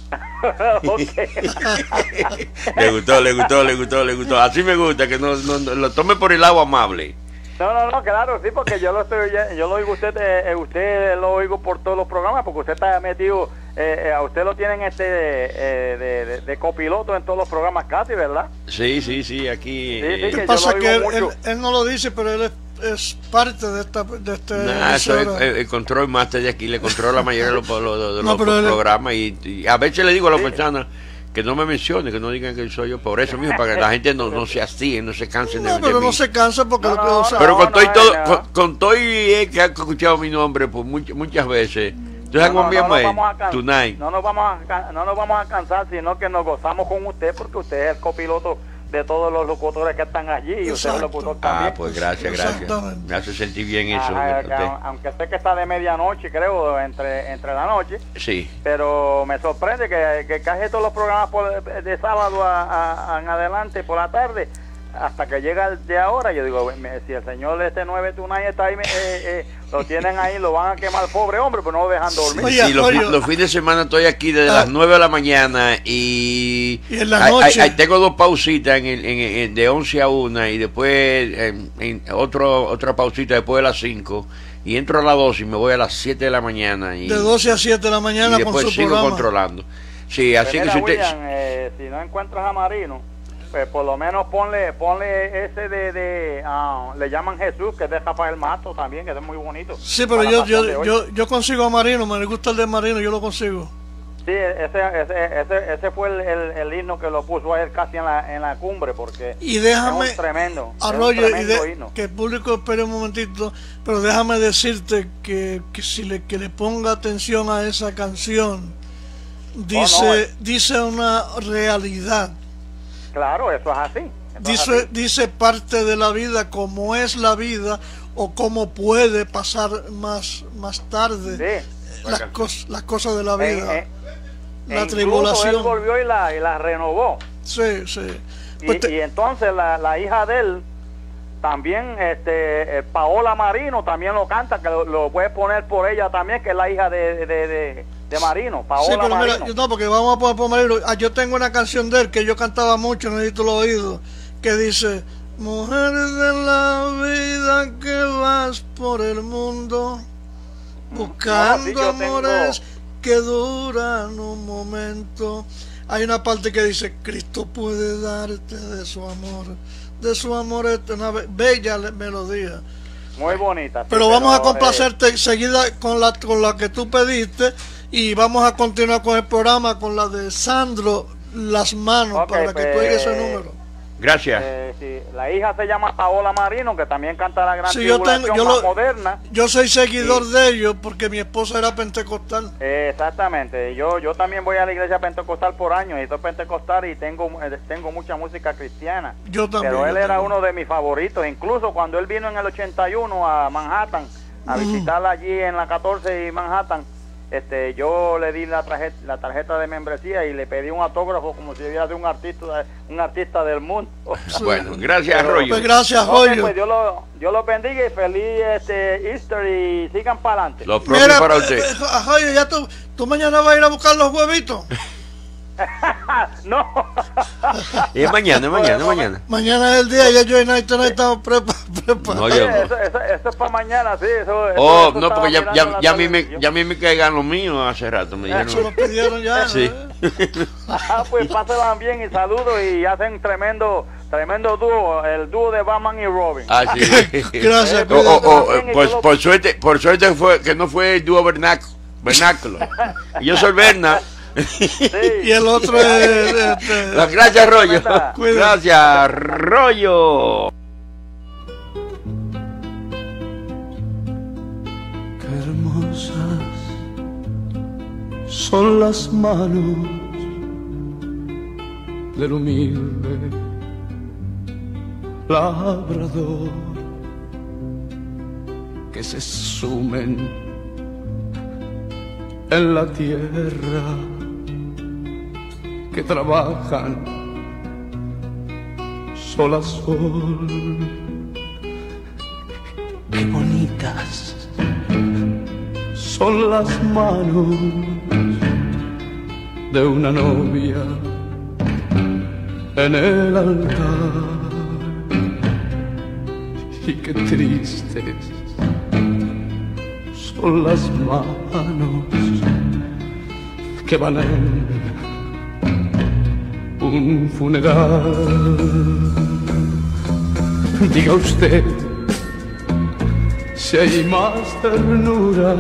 Le gustó, le gustó, le gustó, le gustó. Así me gusta, que no, no, no lo tome por el lado amable. No, no, no, claro, sí, porque yo lo estoy yo lo oigo usted, eh, usted lo oigo por todos los programas, porque usted está metido, eh, a usted lo tienen este eh, de, de, de copiloto en todos los programas casi, ¿verdad? Sí, sí, sí, aquí. Sí, sí, eh, ¿Qué que pasa? yo lo Que él, oigo él, él no lo dice, pero él es, es parte de esta de este Nah, eso es, el, el control master de aquí, le controla la mayoría de los, los, los, No, los pero él- programas y, y a veces le digo a las Sí. personas que no me mencionen, que no digan que soy yo, por eso mismo, para que la gente no, no se hastíe, no se canse de, No, de pero mí. no se cansa porque No, lo que no, o sea, Pero no, con todo y no, todo, no. con, con todo y eh, que ha escuchado mi nombre por much- muchas veces, ¿tú sabes No, cómo no, no me nos llamo vamos a él? can- Tonight. No nos vamos a can- no nos vamos a cansar, sino que nos gozamos con usted, porque usted es el copiloto de todos los locutores que están allí, y usted es el Exacto. locutor Ah, también. pues gracias, gracias. Exactamente. Me hace sentir bien eso. Ajá, que que usted- a- aunque sé que está de medianoche, creo, entre entre la noche, Sí. pero me sorprende que, que casi todos los programas por- de sábado a, a- a- en adelante por la tarde, hasta que llega el de ahora, yo digo, me- si el señor este nueve Tunay está ahí, me- eh, eh, lo tienen ahí, lo van a quemar, pobre hombre, pues no lo dejan dormir. Oye, Sí, los, oye. fi- los fines de semana estoy aquí desde Ah. las nueve de la mañana y, Y en la hay- noche. hay- hay- tengo dos pausitas en el- en- en- de once a una y después en, en otro, otra pausita después de las cinco y entro a las dos y me voy a las siete de la mañana y, de doce a siete de la y mañana con después su sigo programa. controlando. Sí, así Pues que mira, si usted... William, eh, si no encuentras a Marino, pues por lo menos ponle ponle ese de, de ah, le llaman Jesús, que es de Rafael Mato también, que es muy bonito. Sí, pero Para yo, la pasión de yo, hoy. yo, yo consigo a Marino, me gusta el de Marino, yo lo consigo. Sí, ese, ese, ese, ese fue el, el, el himno que lo puso a él casi en la, en la cumbre, porque Y déjame, es un tremendo, es un Arroyo, y tremendo de- himno. que el público espere un momentito, pero déjame decirte que, que si le, que le ponga atención a esa canción, dice, no, eh. dice una realidad, Claro, eso es así. eso es dice, así. dice parte de la vida, cómo es la vida o cómo puede pasar más, más tarde Sí. las, cos- las cosas de la En- vida, en- la e incluso tribulación. él volvió y la, y la renovó. Sí, sí. Y, Pues te- y entonces la, la hija de él también, este eh, Paola Marino también lo canta, que lo, lo puedes poner por ella también, que es la hija de, de, de, de Marino, Paola Sí, pero Marino. mira, yo, no, porque vamos a poner por Marino. Ah, yo tengo una canción de él que yo cantaba mucho, no sé si tú lo has oído, que dice: mujer de la vida que vas por el mundo buscando No, sí, yo tengo- amores que duran un momento. Hay una parte que dice: Cristo puede darte de su amor, de su amor eterna. Bella le- melodía. Muy bonita. sí, Pero vamos a eh, complacerte seguida con la con la que tú pediste y vamos a continuar con el programa con la de Sandro Las Manos, Ok, para que tú pues, oigas ese número. Gracias. eh, sí, la hija se llama Paola Marino, que también canta la gran Sí, yo tribulación tengo- yo más lo- moderna. Yo soy seguidor Sí. de ellos porque mi esposa era pentecostal. Eh, exactamente, yo yo también voy a la iglesia pentecostal por años y soy pentecostal y tengo eh, tengo mucha música cristiana. Yo también. Pero él yo era tengo. uno de mis favoritos, incluso cuando él vino en el ochenta y uno a Manhattan a visitarla allí en la catorce y Manhattan, este yo le di la tarjeta, la tarjeta de membresía y le pedí un autógrafo como si hubiera sido un artista un artista del mundo. Bueno, gracias, Pero- Arroyo. Pues gracias, Ok, Joyo. pues Dios lo, Dios lo bendiga y feliz este Easter y sigan para adelante. Lo propio Mira, para eh, usted. eh, Joyo, ya tú, tú mañana vas a ir a buscar los huevitos. No. Y es mañana, es mañana, es Bueno, mañana. Mañana es el día, ya yo y Night Tonight estamos prepa- preparados. No, Sí, yo- eso, eso, eso es para mañana, sí. Eso, eso- Oh, eso no, estaba porque ya, mirando ya, en la ya, a mí me, televisión. ya a mí me caigan los míos hace rato. Me Eso lo dijeron. pidieron ya. Sí. ¿no? Ah, pues pásenla bien y saludos y hacen tremendo tremendo dúo, el dúo de Batman y Robin. Ah, sí. Gracias, Oh, oh, oh, Bien, y pues, yo lo- por suerte, por suerte fue que no fue el dúo vernáculo. vernáculo. Y yo soy Berna. Sí. Y el otro es... este, Las gracias, Rollo. Cuídate. Gracias, Rollo. Qué hermosas son las manos del humilde labrador, que se sumen en la tierra, que trabajan sol a sol. Qué bonitas son las manos de una novia en el altar, y qué tristes son las manos que van en un funeral. Diga usted si hay más ternura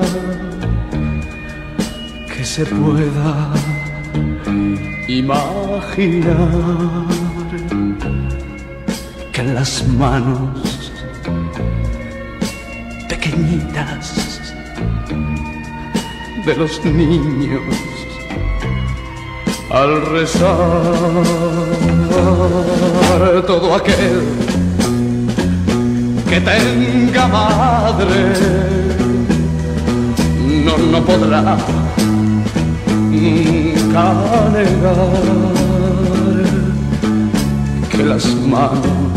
que se pueda imaginar que en las manos pequeñitas de los niños al rezar, todo aquel que tenga madre no, no podrá nunca negar que las manos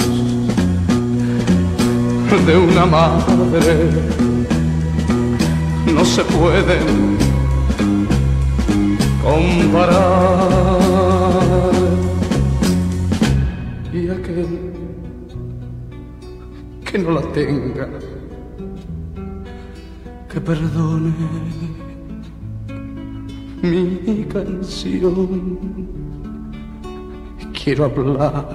de una madre no se pueden comparar. Y aquel que no la tenga, que perdone mi canción. Quiero hablar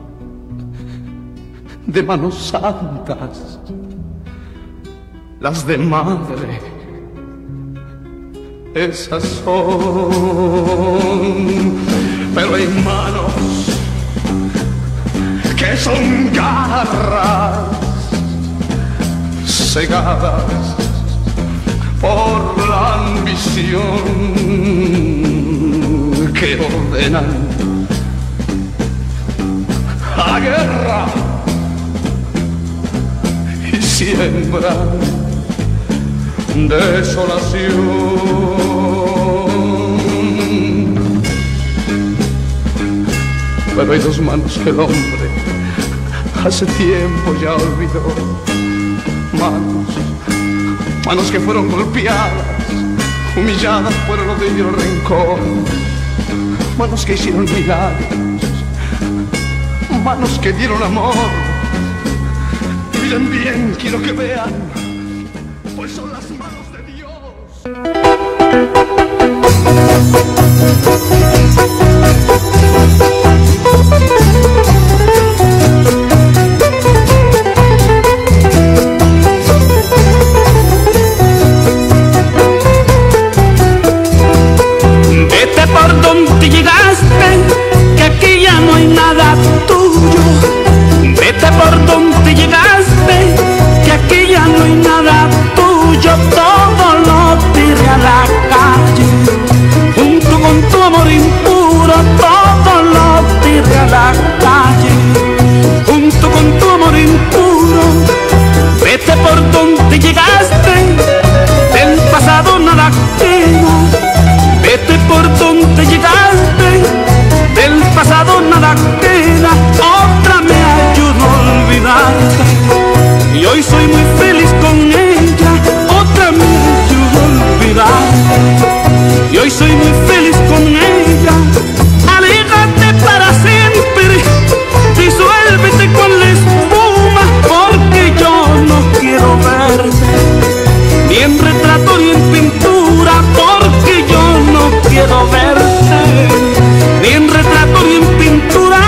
de manos santas, las de madre, esas son, pero hay manos que son garras cegadas por la ambición, que ordenan la guerra y siembran desolación. Pero hay dos manos que el hombre hace tiempo ya olvidó, manos, manos que fueron golpeadas, humilladas por el odio y el rencor, manos que hicieron milagros, manos que dieron amor. Y miren bien, quiero que vean, pues son las manos de Dios. Vete por donde llegaste, que aquí ya no hay nada tuyo. Vete por donde llegaste, que aquí ya no hay nada tuyo. Todo lo tiré a la calle, junto con tu amor impuro. Todo lo tiré a la calle, junto con tu amor impuro. Vete por donde llegaste, del pasado nada queda. Vete por donde llegaste, del pasado nada queda. Otra me ayudó a olvidarte y hoy soy muy feliz con ella. Otra me ayudó a olvidarte y hoy soy muy feliz con ella. Aléjate para siempre, disuélvete con la espuma, porque yo no quiero verte ni en retrato ni en pintura, porque yo no quiero verte ni en retrato ni en pintura.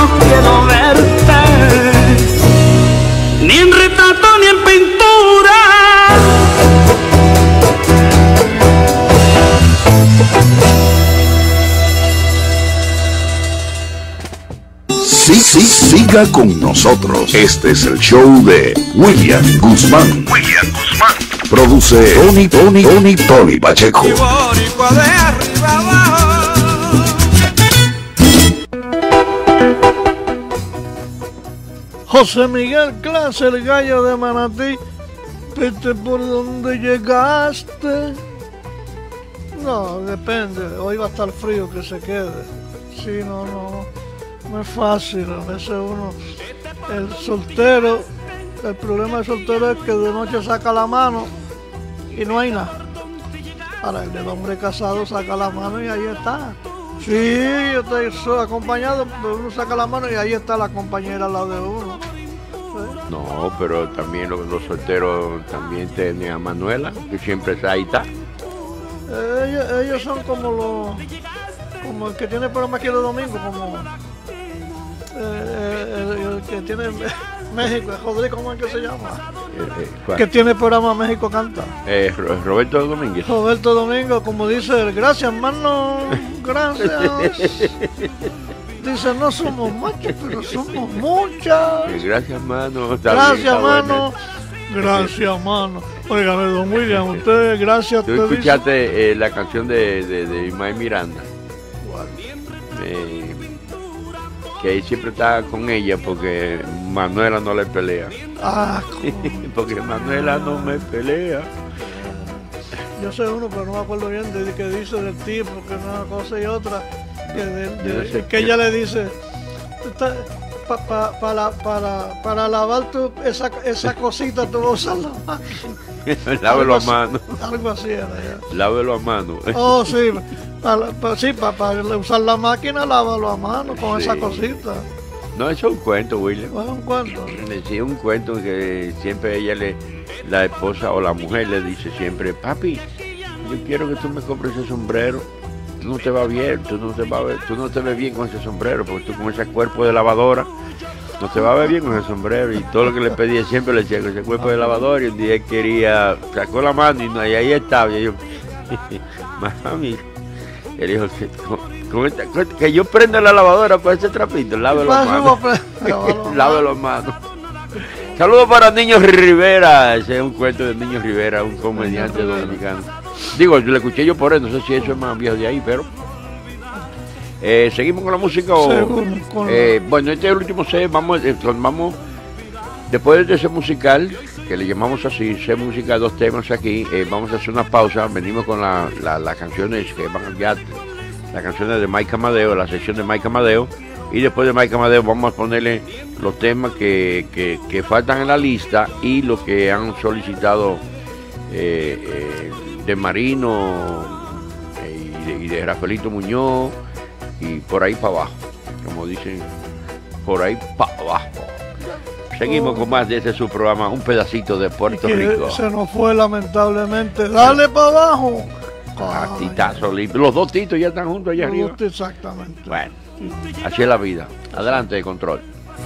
quiero verte, ni en retrato ni en pintura. Sí, sí, siga con nosotros. Este es el show de William Guzmán. William Guzmán. Produce Tony, Tony, Tony, Tony Pacheco. José Miguel Clase, el gallo de Manatí. ¿Viste por dónde llegaste? No, depende. Hoy va a estar frío, que se quede. Sí, no, no. No es fácil. A veces uno, el soltero, el problema del soltero es que de noche saca la mano y no hay nada. Ahora, el del hombre casado saca la mano y ahí está. Sí, yo estoy acompañado, pero uno saca la mano y ahí está la compañera al lado de uno. ¿Sí? No, pero también los, los solteros también tienen a Manuela, que siempre está ahí. Está. Ellos, ellos son como los, como el que tiene programa aquí los domingos, como eh, el, el que tiene México, Rodrigo, ¿cómo es que se llama? Eh, eh, que tiene programa México Canta. Eh, Roberto Domínguez. Roberto Domínguez, como dice él, gracias hermano, gracias. Dice, no somos machos, pero somos muchas. Eh, gracias, mano. Gracias, mano. Gracias, mano. Óigame, don William, usted, gracias. ¿Tú escuchaste eh, la canción de, de, de Ismael Miranda? Eh, que ahí siempre está con ella porque Manuela no le pelea. Ah, porque Manuela no me pelea. Yo sé uno, pero no me acuerdo bien de que dice del tipo, que una cosa y otra. Que, de, de, sé, que ella le dice, pa, pa, para, para, para lavar tu, esa, esa cosita tú vas a usar la máquina. Lávelo a mano. Algo así era ya. Lávelo a mano. Oh, sí. Para, para, sí, para, para usar la máquina, lávalo a mano con sí. Esa cosita. No, eso es un cuento, William. ¿No es un cuento? Sí, es un cuento que siempre ella le, la esposa o la mujer le dice siempre, papi, yo quiero que tú me compres ese sombrero. Tú no te vas bien, tú no te vas a ver, tú no te ves bien con ese sombrero, porque tú con ese cuerpo de lavadora no te vas a ver bien con ese sombrero. Y todo lo que le pedía siempre le decía con ese cuerpo de lavadora. Y un día él quería, sacó la mano y, no, y ahí estaba. Y yo, mami, él dijo que, con, con esta, con, que yo prenda la lavadora para ese trapito, lávelo a mano. Lávelo a mano. Saludos para Niño Rivera, ese es un cuento de Niño Rivera, un comediante dominicano. Digo, lo escuché yo por él, no sé si eso es más viejo de ahí, pero... Eh, ¿Seguimos con la música o...? Según, con eh, la... Bueno, este es el último set, vamos, eh, vamos... Después de ese musical, que le llamamos así, set musical, dos temas aquí, eh, vamos a hacer una pausa, venimos con la, la, las canciones que van a enviar, las canciones de Mike Amadeo, la sección de Mike Amadeo, y después de Mike Amadeo vamos a ponerle los temas que, que, que faltan en la lista y los que han solicitado eh, eh, de Marino eh, y, de, y de Rafaelito Muñoz y por ahí para abajo, como dicen, por ahí para abajo. Seguimos oh. con más de este su programa, un pedacito de Puerto Rico. Se nos fue lamentablemente. Dale para abajo. Ah, titazo, los dos titos ya están juntos allá arriba. Exactamente. Bueno, así es la vida. Adelante de control.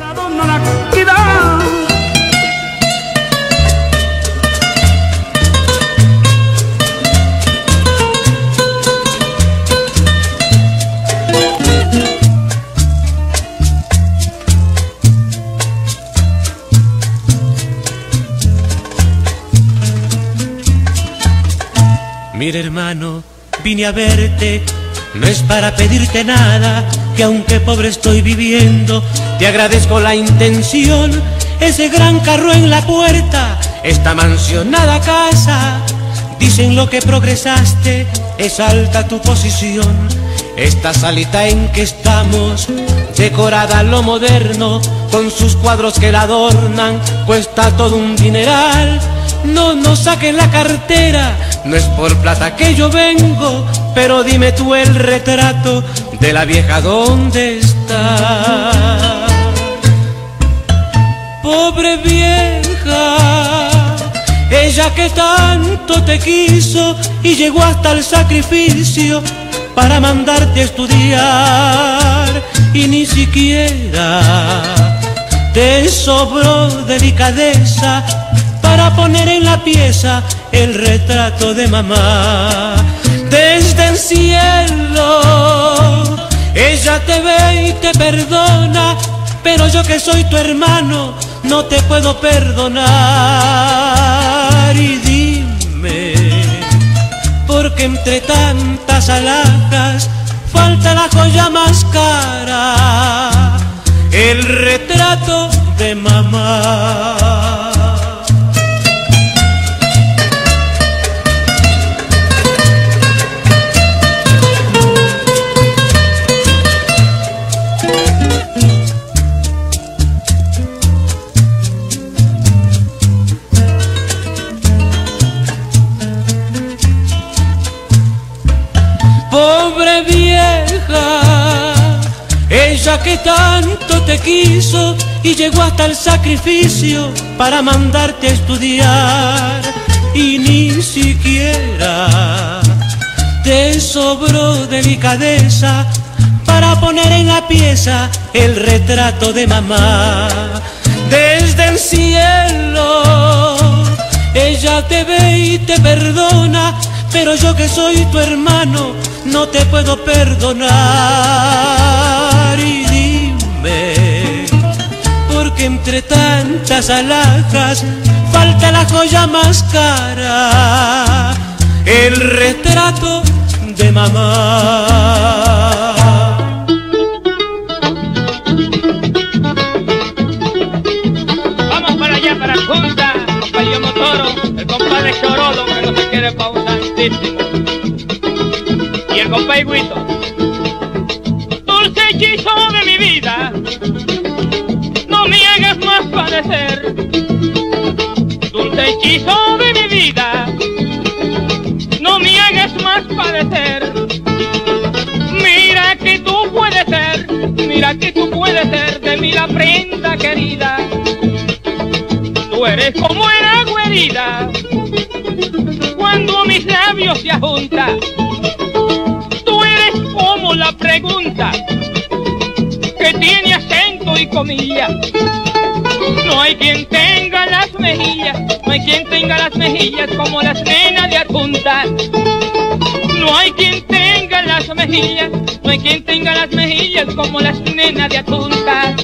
Mira, hermano, vine a verte, no es para pedirte nada, que aunque pobre estoy viviendo, te agradezco la intención. Ese gran carro en la puerta, esta mansionada casa, dicen lo que progresaste, es alta tu posición. Esta salita en que estamos, decorada a lo moderno, con sus cuadros que la adornan, cuesta todo un dineral. No, no saques la cartera, no es por plata que yo vengo, pero dime tú el retrato de la vieja dónde está. Pobre vieja, ella que tanto te quiso y llegó hasta el sacrificio para mandarte a estudiar y ni siquiera te sobró delicadeza para poner en la pieza el retrato de mamá. Desde el cielo ella te ve y te perdona, pero yo que soy tu hermano no te puedo perdonar. Y dime, porque entre tantas alhajas falta la joya más cara, el retrato de mamá. Pobre vieja, ella que tanto te quiso y llegó hasta el sacrificio para mandarte a estudiar y ni siquiera te sobró delicadeza para poner en la pieza el retrato de mamá. Desde el cielo ella te ve y te perdona, pero yo que soy tu hermano no te puedo perdonar. Y dime, porque entre tantas alhajas falta la joya más cara, el retrato de mamá. Vamos para allá, para Junta, compadre Motoro, el compadre Chorolo, que no se quiere pausar santísimo. Y el compadre Guito. Dulce hechizo de mi vida, no me hagas más padecer. Dulce hechizo de mi vida, no me hagas más padecer. Mira que tú puedes ser, mira que tú puedes ser de mí la prenda querida. Tú eres como el agua herida cuando mis labios se ajuntan. Tú eres como la pregunta que tiene acento y comilla. No hay quien tenga las mejillas, no hay quien tenga las mejillas como las nenas de adjunta. No hay quien tenga las mejillas, no hay quien tenga las mejillas como las nenas de adjunta.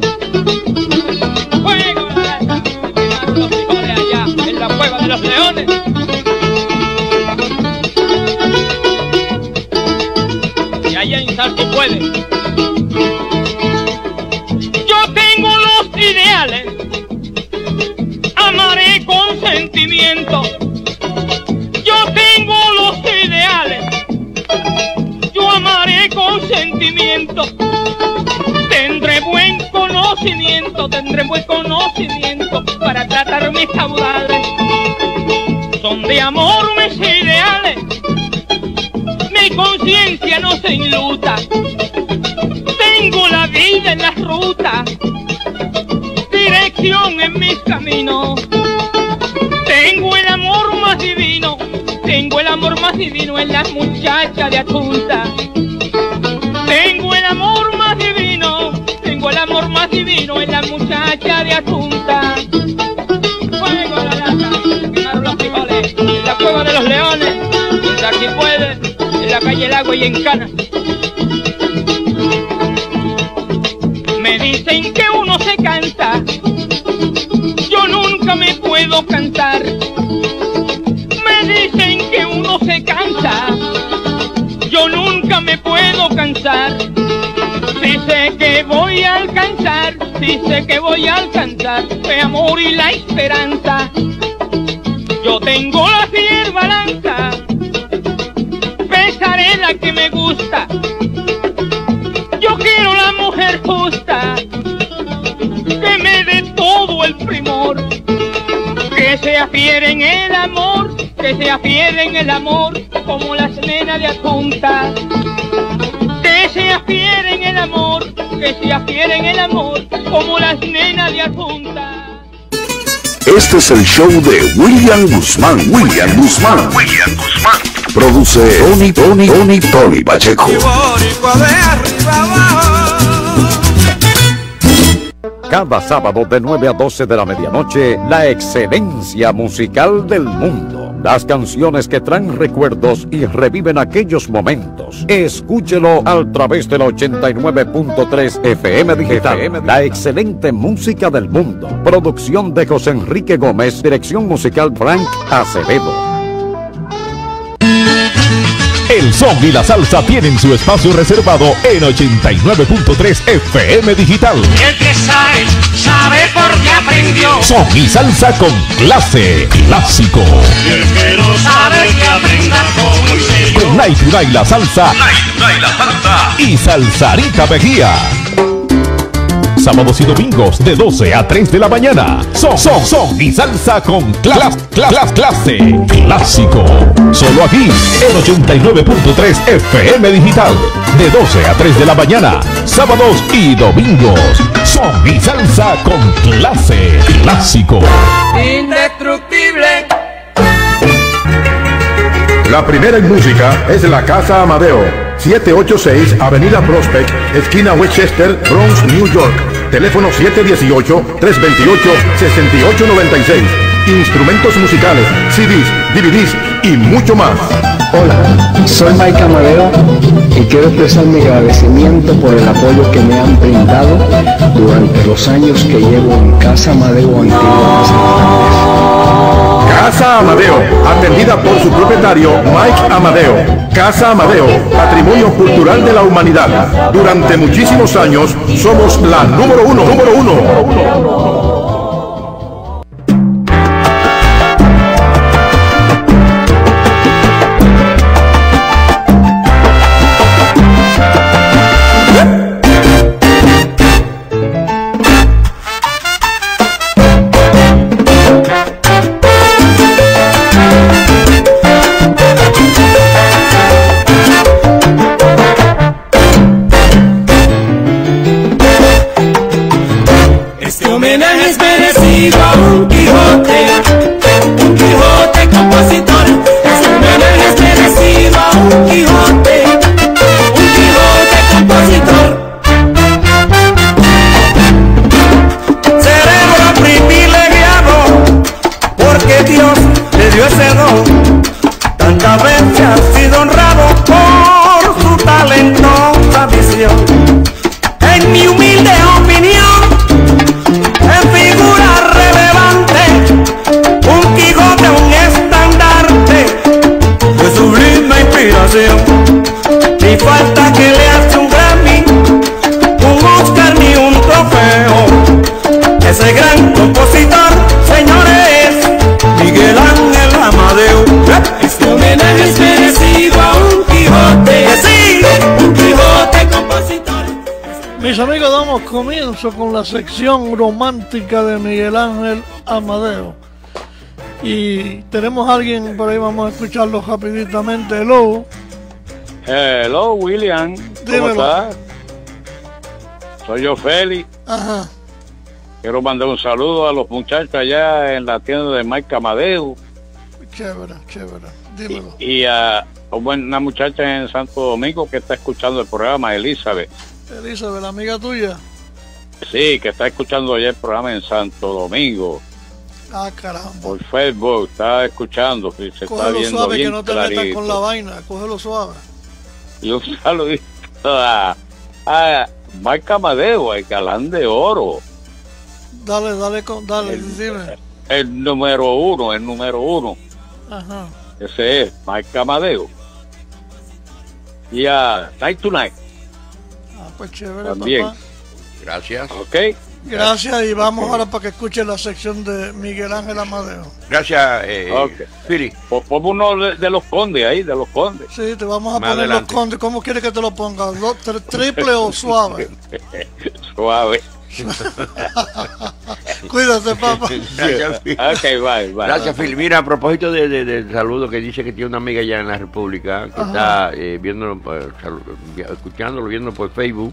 Fuego la lata, quemaron los frijoles allá en la cueva de los leones. Y allá en Sal si puede. Yo tengo los ideales, amaré con sentimiento. Yo tengo los ideales, yo amaré con sentimiento. Tendré buen conocimiento, tendré buen conocimiento para tratar mis caudales. Son de amor mis ideales, mi conciencia no se enluta. Tengo la vida en la ruta, dirección en mis caminos. Tengo el amor más divino, tengo el amor más divino en las muchachas de adjunta. Tengo el amor más divino, tengo el amor más divino en las muchachas de adjunta. Fuego a la lata, quemaron los frijoles, en la cueva de los leones, mientras si puede, en la calle El Agua y en Cana. Me dicen que uno se cansa, yo nunca me puedo cansar. Me dicen que uno se cansa, yo nunca me puedo cansar. Si sé que voy a alcanzar, si sé que voy a alcanzar mi amor y la esperanza. Yo tengo la fiel balanza, pesaré la que me gusta. Yo quiero la mujer justa, que me dé todo el primor, que sea fiel en el amor, que sea fiel en el amor, como las nenas de adjunta. Que sea fiel en el amor, que sea fiel en el amor, como las nenas de adjunta. Este es el show de William Guzmán, William Guzmán, William Guzmán. Produce Tony, Tony, Tony, Tony Pacheco. Cada sábado de nueve a doce de la medianoche, la excelencia musical del mundo. Las canciones que traen recuerdos y reviven aquellos momentos. Escúchelo a través de la ochenta y nueve punto tres F M Digital. F M Digital. La excelente música del mundo. Producción de José Enrique Gómez. Dirección musical Frank Acevedo. El son y la salsa tienen su espacio reservado en ochenta y nueve punto tres F M Digital. El que sabe, sabe porque aprendió. Son y salsa con clase, clásico. Y el que no sabe que aprenda como hice yo. Con Night Night la salsa. Night Night la salsa. Y Salsarita Mejía. Sábados y domingos de doce a tres de la mañana. Son, son, son y salsa con clas, clas, clase, clásico. Solo aquí en ochenta y nueve punto tres F M Digital. De doce a tres de la mañana. Sábados y domingos. Son y salsa con clase, clásico. Indestructible. La primera en música es la Casa Amadeo. setecientos ochenta y seis Avenida Prospect, esquina Westchester, Bronx, New York. Teléfono siete uno ocho, tres dos ocho, seis ocho nueve seis. Instrumentos musicales, C Ds, D V Ds y mucho más. Hola, soy Mike Amadeo y quiero expresar mi agradecimiento por el apoyo que me han brindado durante los años que llevo en Casa Amadeo Antigua. Casa Amadeo, atendida por su propietario Mike Amadeo. Casa Amadeo, patrimonio cultural de la humanidad. Durante muchísimos años somos la número uno, número uno. Número uno. Mis amigos, damos comienzo con la sección romántica de Miguel Ángel Amadeo. Y tenemos a alguien por ahí, vamos a escucharlo rapiditamente. Hello. Hello, William. ¿Cómo estás? Soy yo, Félix. Ajá. Quiero mandar un saludo a los muchachos allá en la tienda de Mike Amadeo. Chévere, chévere. Dímelo. Y, y a una muchacha en Santo Domingo que está escuchando el programa, Elizabeth. Elizabeth, la amiga tuya. Sí, que está escuchando ya el programa en Santo Domingo. Ah, caramba. Por Facebook, está escuchando. Se está Cógelo viendo suave, bien que no te clarito. metas con la vaina. Cógelo suave. Y un saludito a, a Mike Amadeo, el galán de oro. Dale, dale, con, dale, el, dime. El número uno, el número uno. Ajá. Ese es Mike Amadeo. Y a Night Tonight. Ah, pues chévere, también. papá. Gracias. Ok. Gracias, y vamos ahora para que escuche la sección de Miguel Ángel Amadeo. Gracias, eh, okay. Fili. Pon uno de, de los condes ahí, de los condes. Sí, te vamos a Más poner adelante. los condes. ¿Cómo quieres que te lo ponga? ¿Lo- tri- ¿Triple o suave? Suave. Cuídate, papá. Gracias, Phil. Ok, bye, bye. Gracias, Phil. Mira, a propósito de, de- del saludo que dice que tiene una amiga allá en la República, que Ajá. está eh, viéndolo, eh, salu- escuchándolo, viendo por Facebook.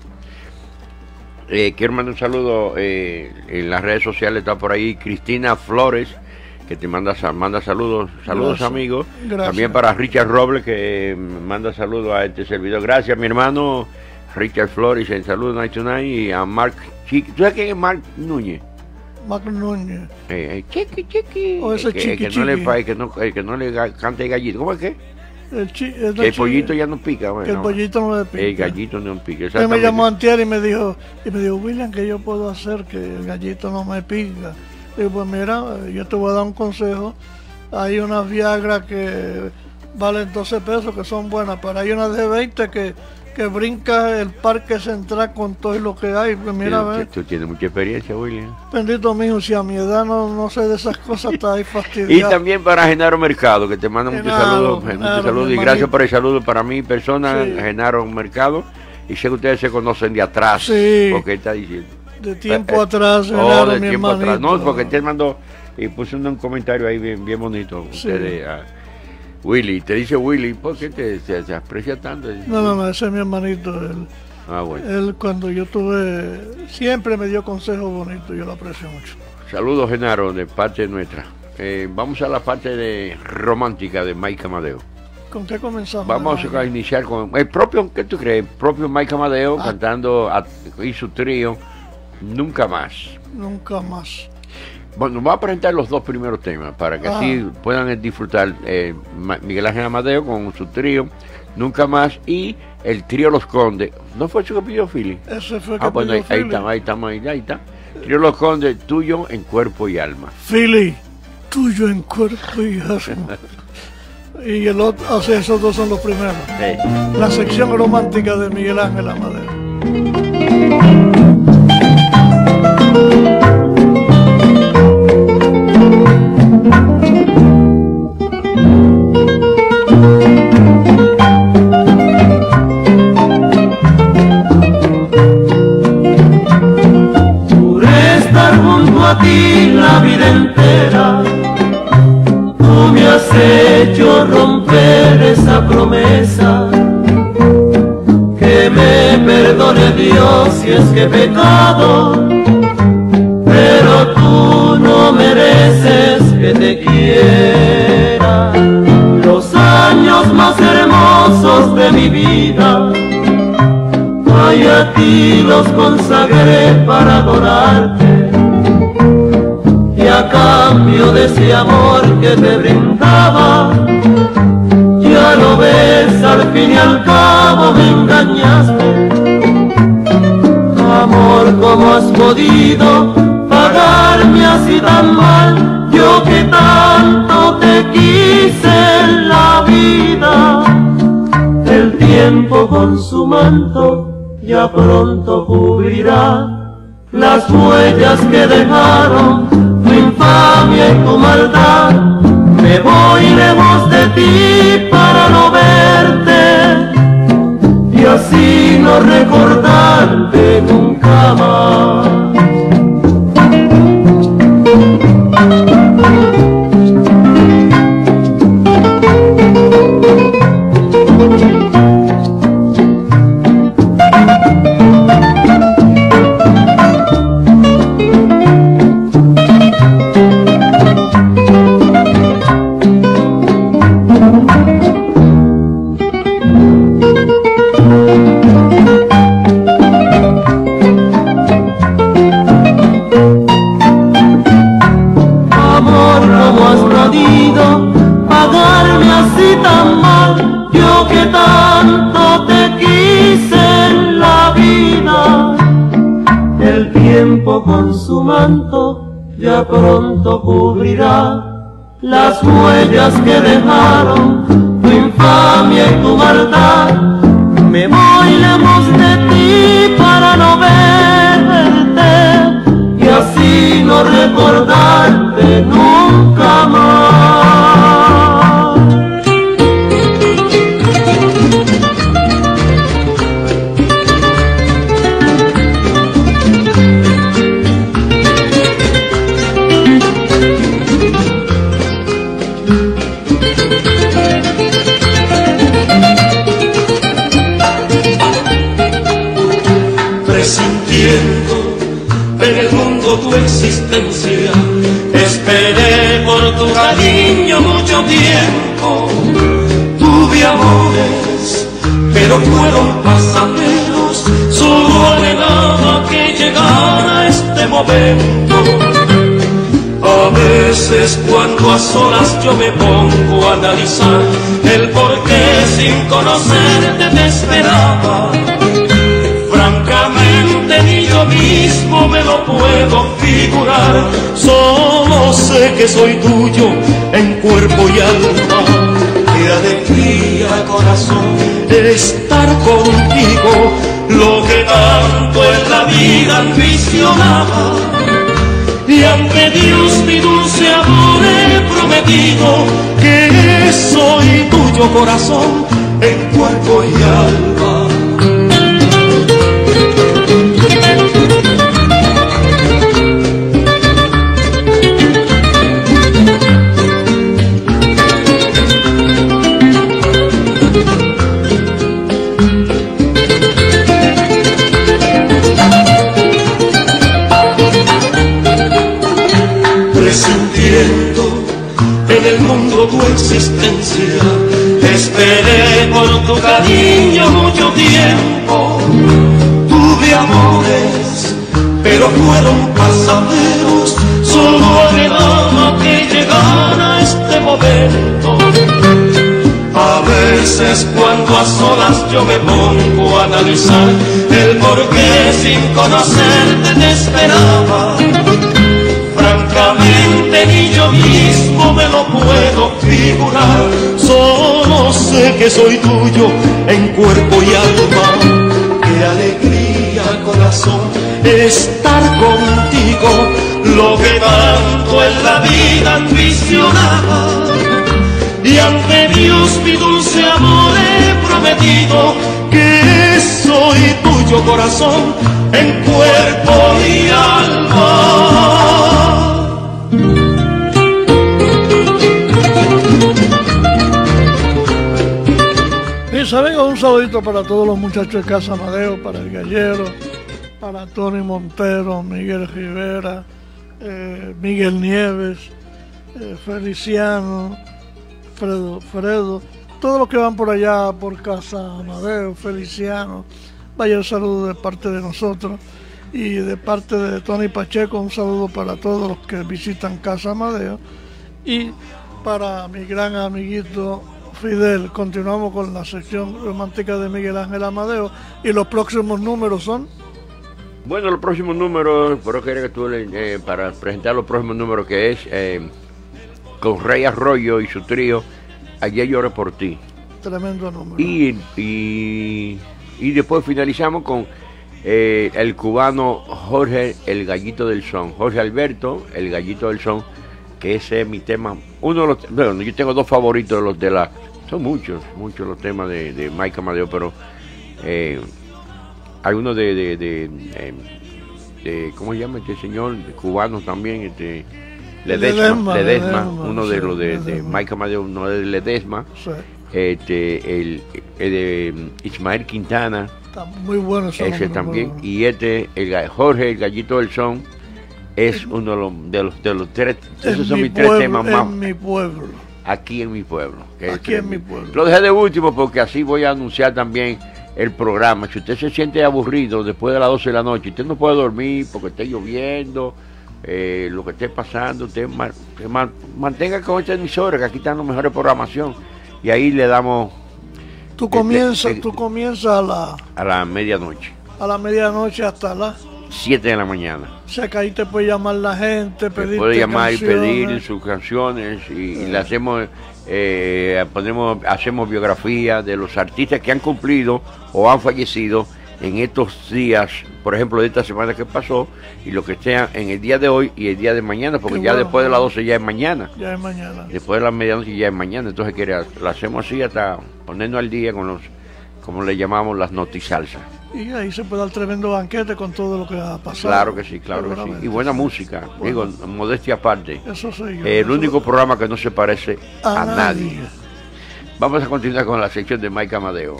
Eh, quiero mandar un saludo eh, en las redes sociales, está por ahí Cristina Flores, que te manda, manda saludos, saludos Gracias. amigos. Gracias. También para Richard Robles, que manda saludos a este servidor. Gracias, mi hermano Richard Flores, en Saludos Night Tonight, y a Mark Chiqui. ¿Tú sabes quién es Mark Núñez? Mark Núñez. Eh, eh, chiqui, chiqui. O ese que, chiqui, que, no le, chiqui. pa- que, no, eh, que no le ga- cante gallito. ¿Cómo es que? El, chi, el, Que el chi- pollito ya no pica. Bueno, que el pollito no le pica. El gallito no pica. Él me Exactamente. llamó antier y me dijo, y me dijo, William, ¿qué yo puedo hacer que el gallito no me pica? Digo, pues mira, yo te voy a dar un consejo. Hay unas Viagra que valen doce pesos, que son buenas, pero hay unas de veinte que, que brinca el parque central con todo lo que hay. Pues mira, Tú- ve, Tú tienes mucha experiencia, William. bendito mijo, si a mi edad no, no sé de esas cosas, está ahí Y fastidiado. también para Genaro Mercado, que te manda muchos Genaro, saludos, muchos Genaro, saludos, mi y gracias hermanito. por el saludo para mi persona, Sí. Genaro Mercado. Y sé que ustedes se conocen de atrás, Sí. porque él está diciendo. De tiempo Eh, eh, atrás, oh, Genaro, de mi tiempo atrás. hermanito. No, porque te mandó y puso un comentario ahí bien, bien bonito. Sí. Ustedes, ah, Willy, te dice Willy, ¿por qué te, te- te aprecia tanto? No, no, no, ese es mi hermanito. Él, Ah, bueno. él cuando yo tuve, siempre me dio consejos bonitos, yo lo aprecio mucho. Saludos, Genaro, de parte nuestra. Eh, vamos a la parte de romántica de Mike Amadeo. ¿Con qué comenzamos? Vamos hermano? a iniciar con el propio, ¿qué tú crees? El propio Mike Amadeo Ah. cantando a- y su trío Nunca Más. Nunca más. Bueno, vamos a presentar los dos primeros temas para que Ah. así puedan disfrutar eh, Ma- Miguel Ángel Amadeo con su trío Nunca Más y el trío Los Condes. ¿No fue eso que pidió Philly? Ese fue el que Ah, bueno, pidió ahí, ahí Philly. está, ahí estamos, ahí, ahí está. Trío Los Condes, tuyo en cuerpo y alma. Philly, tuyo en cuerpo y alma. Y el otro, o sea, esos dos son los primeros. Sí. La sección romántica de Miguel Ángel Amadeo. Por estar junto a ti la vida entera, tú me has hecho romper esa promesa. Que me perdone Dios si es que he pecado, pero tú no mereces que te quiera. Los años más hermosos de mi vida, ay, a ti los consagré para adorarte, y a cambio de ese amor que te brindaba, ya lo ves, al fin y al cabo me engañaste. Amor, ¿cómo has podido pagarme así tan mal? Yo que tanto te quise en la vida. El tiempo con su manto ya pronto cubrirá las huellas que dejaron tu infamia y tu maldad. Me voy lejos de ti para no verte y así no recordarte nunca más. Amor, ¿cómo has podido pagarme así tan mal? Yo que tanto te quise en la vida. El tiempo con su manto ya pronto cubrirá las huellas que dejaron tu infamia y tu maldad. Me voy lejos de ti para no verte y así no recordarte nunca más. Presintiendo en el mundo tu existencia, Esperé por tu cariño mucho tiempo, tuve amores, pero fueron pasajeros, solo anhelaba que llegara este momento. A veces cuando a solas yo me pongo a analizar el por qué sin conocerte te esperaba, francamente ni yo mismo me lo puedo figurar. Solo sé que soy tuyo en cuerpo y alma. Qué alegría, corazón, estar contigo, lo que tanto en la vida ambicionaba. Y ante Dios mi dulce amor he prometido que soy tuyo, corazón, en cuerpo y alma. Presintiendo en el mundo tu existencia, esperé por tu cariño mucho tiempo, tuve amores, pero fueron pasajeros, solo anhelaba que llegara este momento. A veces cuando a solas yo me pongo a analizar el por qué sin conocerte te esperaba, francamente ni yo mismo me lo puedo figurar. Solo sé que soy tuyo en cuerpo y alma. Qué alegría, corazón, estar contigo, lo que tanto en la vida ambicionaba. Y ante Dios mi dulce amor he prometido que soy tuyo, corazón, en cuerpo y alma. Mis amigos, un saludito para todos los muchachos de Casa Amadeo, para el Gallero, para Tony Montero, Miguel Rivera, eh, Miguel Nieves, eh, Feliciano, Fredo, Fredo, todos los que van por allá por Casa Amadeo, Feliciano, vaya un saludo de parte de nosotros, y de parte de Tony Pacheco un saludo para todos los que visitan Casa Amadeo, y para mi gran amiguito Fidel. Continuamos con la sección romántica de Miguel Ángel Amadeo, y los próximos números son... Bueno, los próximos números, pero quería que tú, eh, para presentar los próximos números, que es eh, con Rey Arroyo y su trío, Ayer lloré por ti. Tremendo número. Y, y, y después finalizamos con eh, el cubano Jorge el Gallito del Son, Jorge Alberto el Gallito del Son, que ese es mi tema, uno de los, bueno, yo tengo dos favoritos de los de la, son muchos, muchos los temas de, de Mike Amadeo, pero eh, hay uno de, de, de, de, de, ¿cómo se llama este señor? De cubano también, este, Ledesma, Ledesma, Ledesma, uno de sí, los de, de Mike Amadeo, uno de Ledesma, sí. este, el, el de Ismael Quintana, está muy bueno ese, ese también, bueno. Y este, el Jorge el Gallito del Son, es uno de los, de los, de los tres, esos son mis tres pueblo, temas más. En mi pueblo. Aquí en mi pueblo. Que aquí en mi pueblo. Lo dejé de último porque así voy a anunciar también el programa. Si usted se siente aburrido después de las doce de la noche, usted no puede dormir porque esté lloviendo, eh, lo que esté pasando, usted man, man, mantenga con esta emisora, que aquí están las mejores programación. Y ahí le damos... Tú comienzas, este, tú comienzas a la... A la medianoche. A la medianoche hasta las... siete de la mañana. O sea que ahí te puede llamar la gente, pedir puede llamar canciones. Y pedir sus canciones y, y le hacemos, eh, ponemos, hacemos biografía de los artistas que han cumplido o han fallecido en estos días, por ejemplo de esta semana que pasó, y lo que sea en el día de hoy y el día de mañana, porque Qué ya bueno, después de las doce ya es mañana. Ya es mañana. Después de la medianoche ya es mañana, entonces que lo hacemos así hasta ponernos al día con los, como le llamamos, las notisalsas. Y ahí se puede dar tremendo banquete con todo lo que ha pasado. Claro que sí, claro que sí. Y buena música, bueno, digo, modestia aparte. Eso soy yo. Eh, el eso único lo... programa que no se parece a, a nadie. nadie. Vamos a continuar con la sección de Mike Amadeo.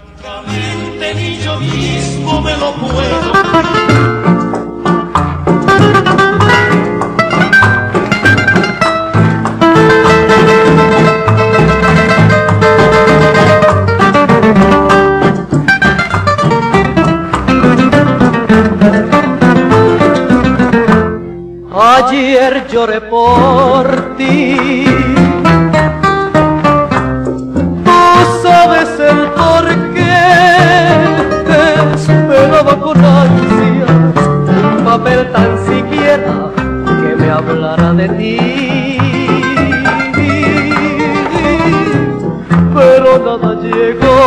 Ni yo mismo me lo puedo. Ayer lloré por ti. Tú sabes el porqué. Esperaba con ansias un papel tan siquiera que me hablara de ti. Pero nada llegó.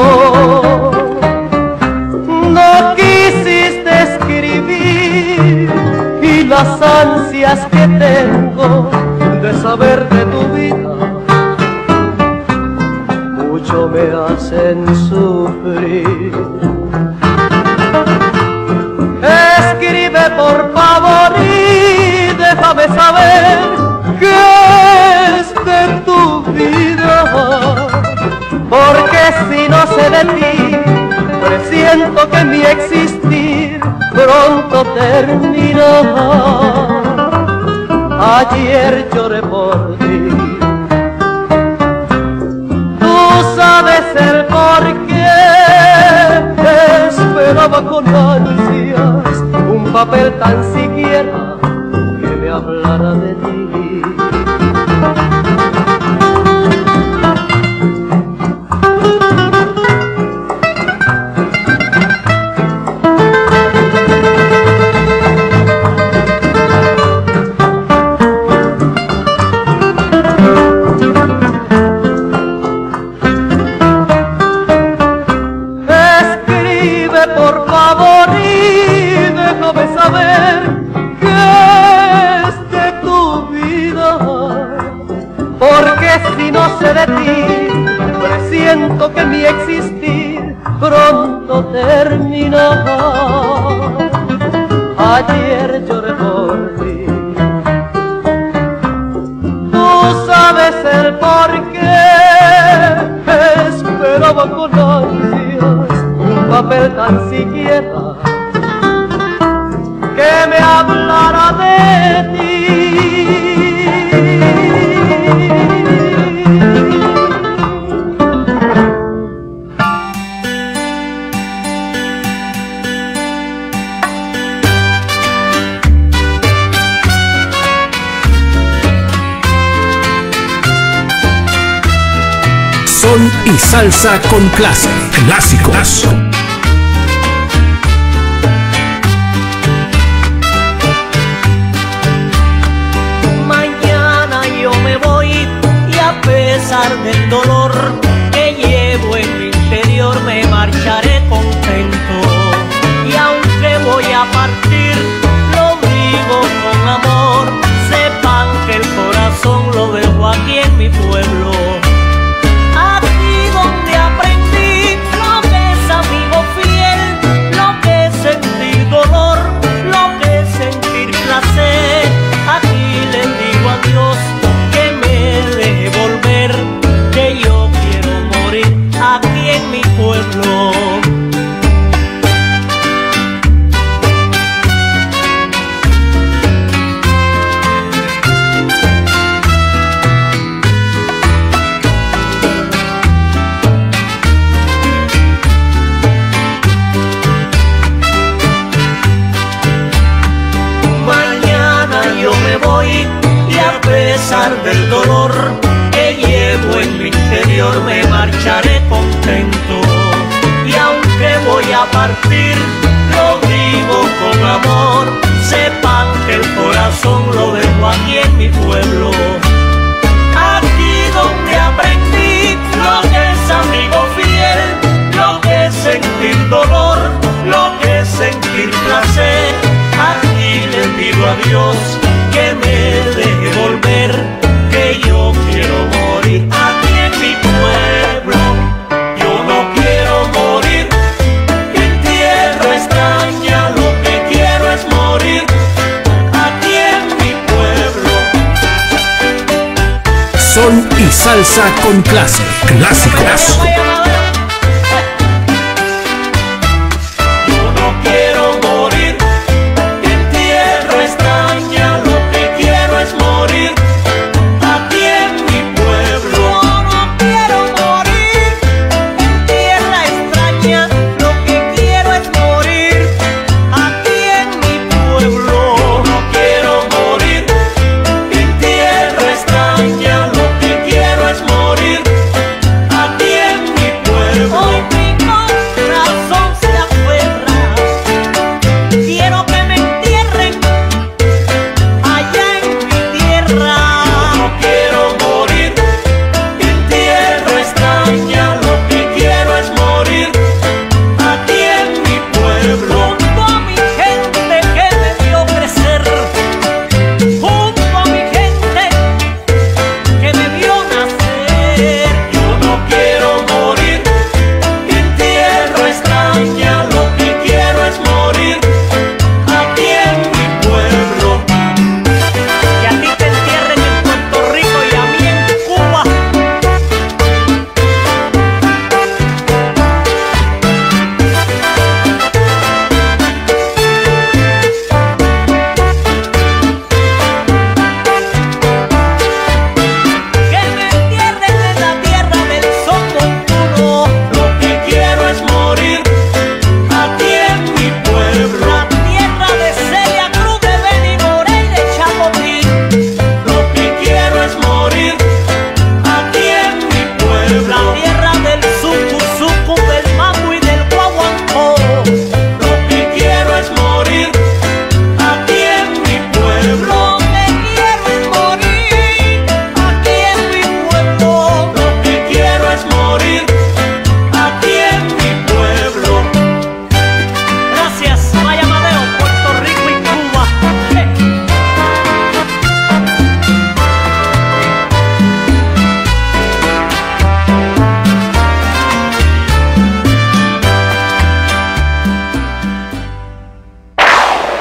No quisiste escribir y las ansias que tengo de saber de tu vida mucho me hacen sufrir. Escribe por favor y déjame saber qué es de tu vida, porque si no sé de ti, presiento que mi existir pronto terminará. Ayer lloré por ti. Tú sabes el porqué. Esperaba con ansias un papel tan siquiera que me hablara de ti. De ti, presiento que mi existir pronto terminará. Ayer lloré por ti. Tú sabes el porqué. Esperaba con ansias un papel tan siquiera que me hablara de ti. Son y salsa con clase, clásicos. Mañana yo me voy y a pesar del dolor que llevo en mi interior me marcharé contento. Y aunque voy a partir, lo digo con amor, sepan que el corazón lo dejo aquí en mi pueblo. Aquí le digo a Dios que me deje volver, que yo quiero morir aquí en mi pueblo. Y a pesar del dolor que llevo en mi interior me marcharé contento. Y aunque voy a partir, lo digo con amor, sepan que el corazón lo dejo aquí en mi pueblo. Aquí donde aprendí lo que es amigo fiel, lo que es sentir dolor, lo que es sentir placer. Aquí le pido a Dios que me deje volver, que yo quiero morir aquí en mi pueblo. Yo no quiero morir en tierra extraña, lo que quiero es morir aquí en mi pueblo. Son y salsa con clase, clásicos. Morir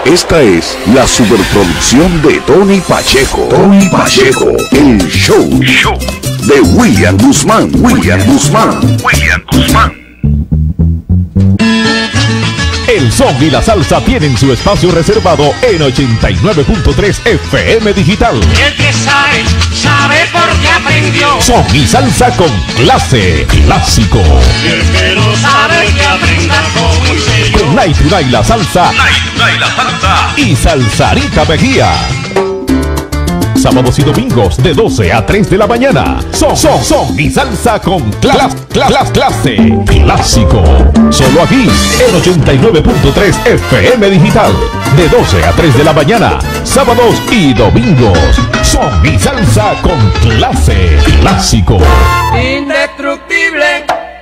Esta es la superproducción de Tony Pacheco. Tony Pacheco, el show, show de William Guzmán. William Guzmán. William Guzmán. El son y la salsa tienen su espacio reservado en ochenta y nueve punto tres F M Digital. El que sabe, sabe porque aprendió. Son y salsa con clase, clásico. Y el que no sabe que aprenda como hice yo. Con Night to Night la salsa. Night to Night la salsa. Y Salsarita Mejía. Sábados y domingos de doce a tres de la mañana. Son, son, son y salsa con clas, clas, clase, clásico. Solo aquí en ochenta y nueve punto tres F M Digital. De doce a tres de la mañana. Sábados y domingos. Son y salsa con clase, clásico. Indestructible.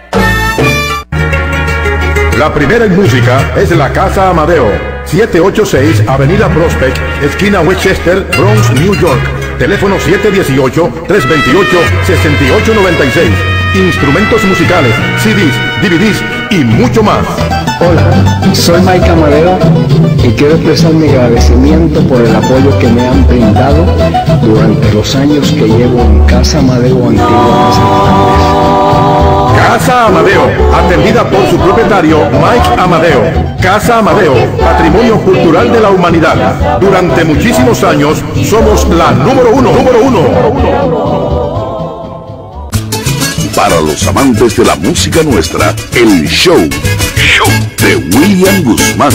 La primera en música es la Casa Amadeo, siete ocho seis Avenida Prospect, esquina Westchester, Bronx, New York. Teléfono siete uno ocho, tres dos ocho, seis ocho nueve seis. Instrumentos musicales, C Ds, D V Ds y mucho más. Hola, soy Mike Amadeo y quiero expresar mi agradecimiento por el apoyo que me han brindado durante los años que llevo en Casa Amadeo Antigua Casa Casa Amadeo, atendida por su propietario Mike Amadeo. Casa Amadeo, patrimonio cultural de la humanidad. Durante muchísimos años somos la número uno, número uno. Para los amantes de la música nuestra, el show, show de William Guzmán.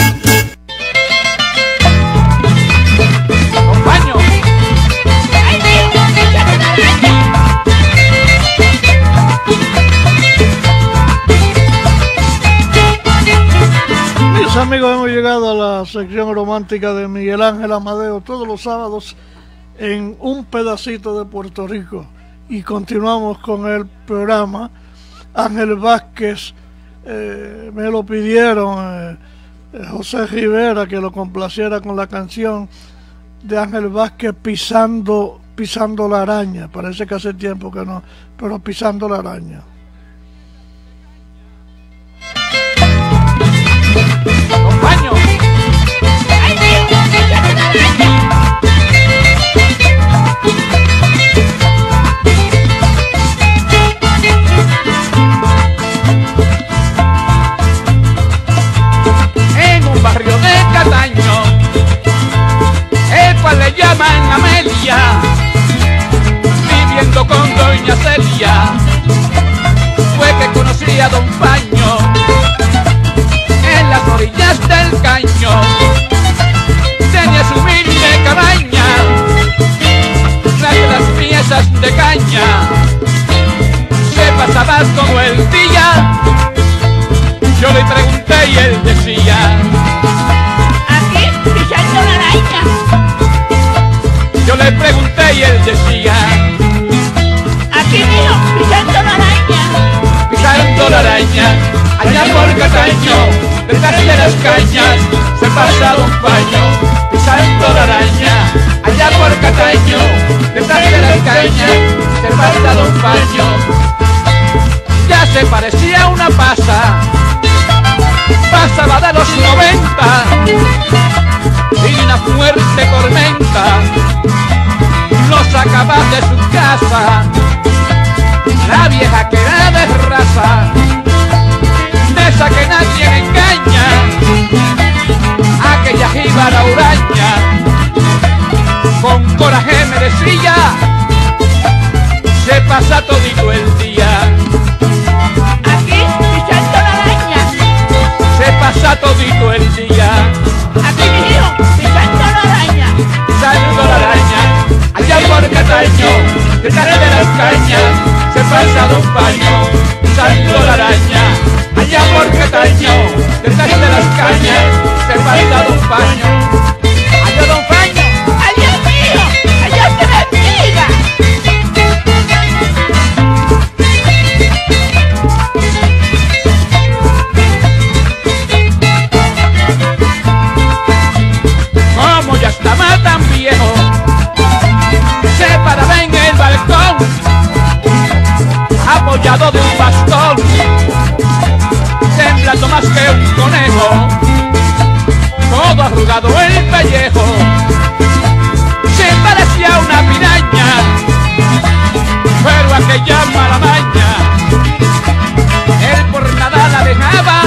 Mis amigos, hemos llegado a la sección romántica de Miguel Ángel Amadeo todos los sábados en un pedacito de Puerto Rico. Y continuamos con el programa. Ángel Vázquez, eh, me lo pidieron, eh, eh, José Rivera, que lo complaciera con la canción de Ángel Vázquez, Pisando, Pisando la Araña. Parece que hace tiempo que no, pero Pisando la Araña. Compaño. En un barrio de Cataño, el cual le llaman Amelia, viviendo con doña Celia, fue que conocí a don Paño en las orillas del caño. Tenía su humilde cabaña, tras las piezas de caña, se pasaba todo el día. Yo le pregunté y él decía: aquí pisando la araña. Yo le pregunté y él decía: aquí mío, pisando la araña. Pisando la araña, allá por Cataño, detrás de las cañas, se pasa un paño. Pisando la araña, allá por Cataño, detrás de las cañas, se pasa un paño. Ya se parecía una pasa, pasaba de los noventa, y una fuerte tormenta lo sacaba de su casa. La vieja que era de raza, de esa que nadie le engaña, aquella jíbara huraña, con coraje me decía: se pasa todito el día aquí pisando la araña. Se pasa todito el día aquí, mi hijo, pisando la araña. Pisando la araña, allá por Cataño, detrás de las cañas, se pasa don Paño. Pisando la araña, allá por Cataño, detrás de las cañas, se pasa don Paño. Adiós don Paño, adiós mío, adiós te bendiga. Como ya estaba tan viejo, se paraba en el balcón, apoyado de un bastón, temblando más que un conejo. Todo todo arrugado el pellejo, se parecía una piraña, pero aquella mala maña, él por nada la dejaba.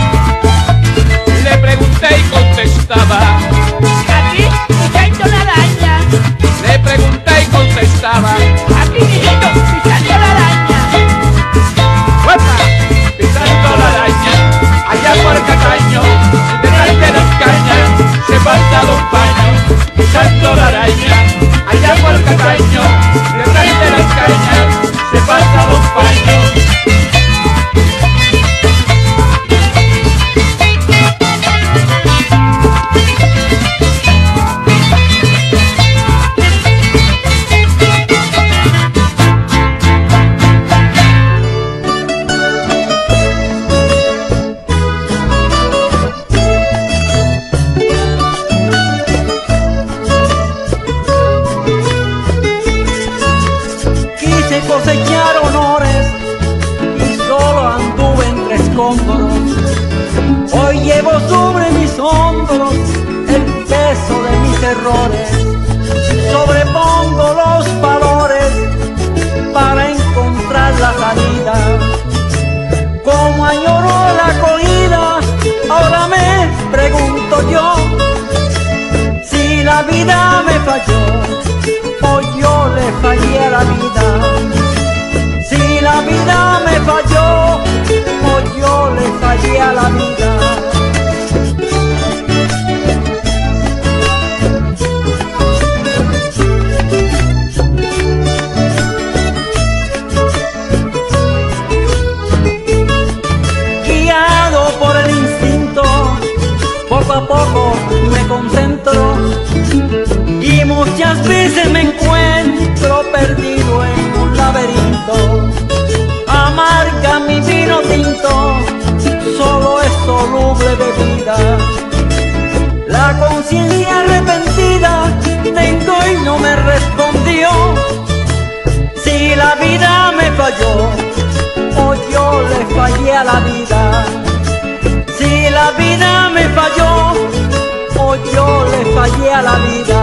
Le pregunté y contestaba: aquí, mijito, la araña. Le pregunté y contestaba: aquí, mijito, pisando la araña. ¡Huepa! Pisando la araña, allá por Cataño, detrás de las cañas, se falta un paño. Pisando la araña, allá por Cataño, detrás de las cañas, se falta un paño. Cosechar honores y solo anduve entre escombros. Hoy llevo sobre mis hombros el peso de mis errores. Sobrepongo los valores para encontrar la salida. Como añoro la acogida, ahora me pregunto yo si la vida me falló o yo le fallé a la vida. Si la vida me falló o yo le fallé a la vida. Guiado por el instinto, poco a poco me concentro y muchas veces me encuentro perdido en un laberinto. Amarga mi vino tinto, solo es soluble de vida. La conciencia arrepentida tengo y no me respondió. Si la vida me falló o yo le fallé a la vida. Si la vida me falló o yo le fallé a la vida.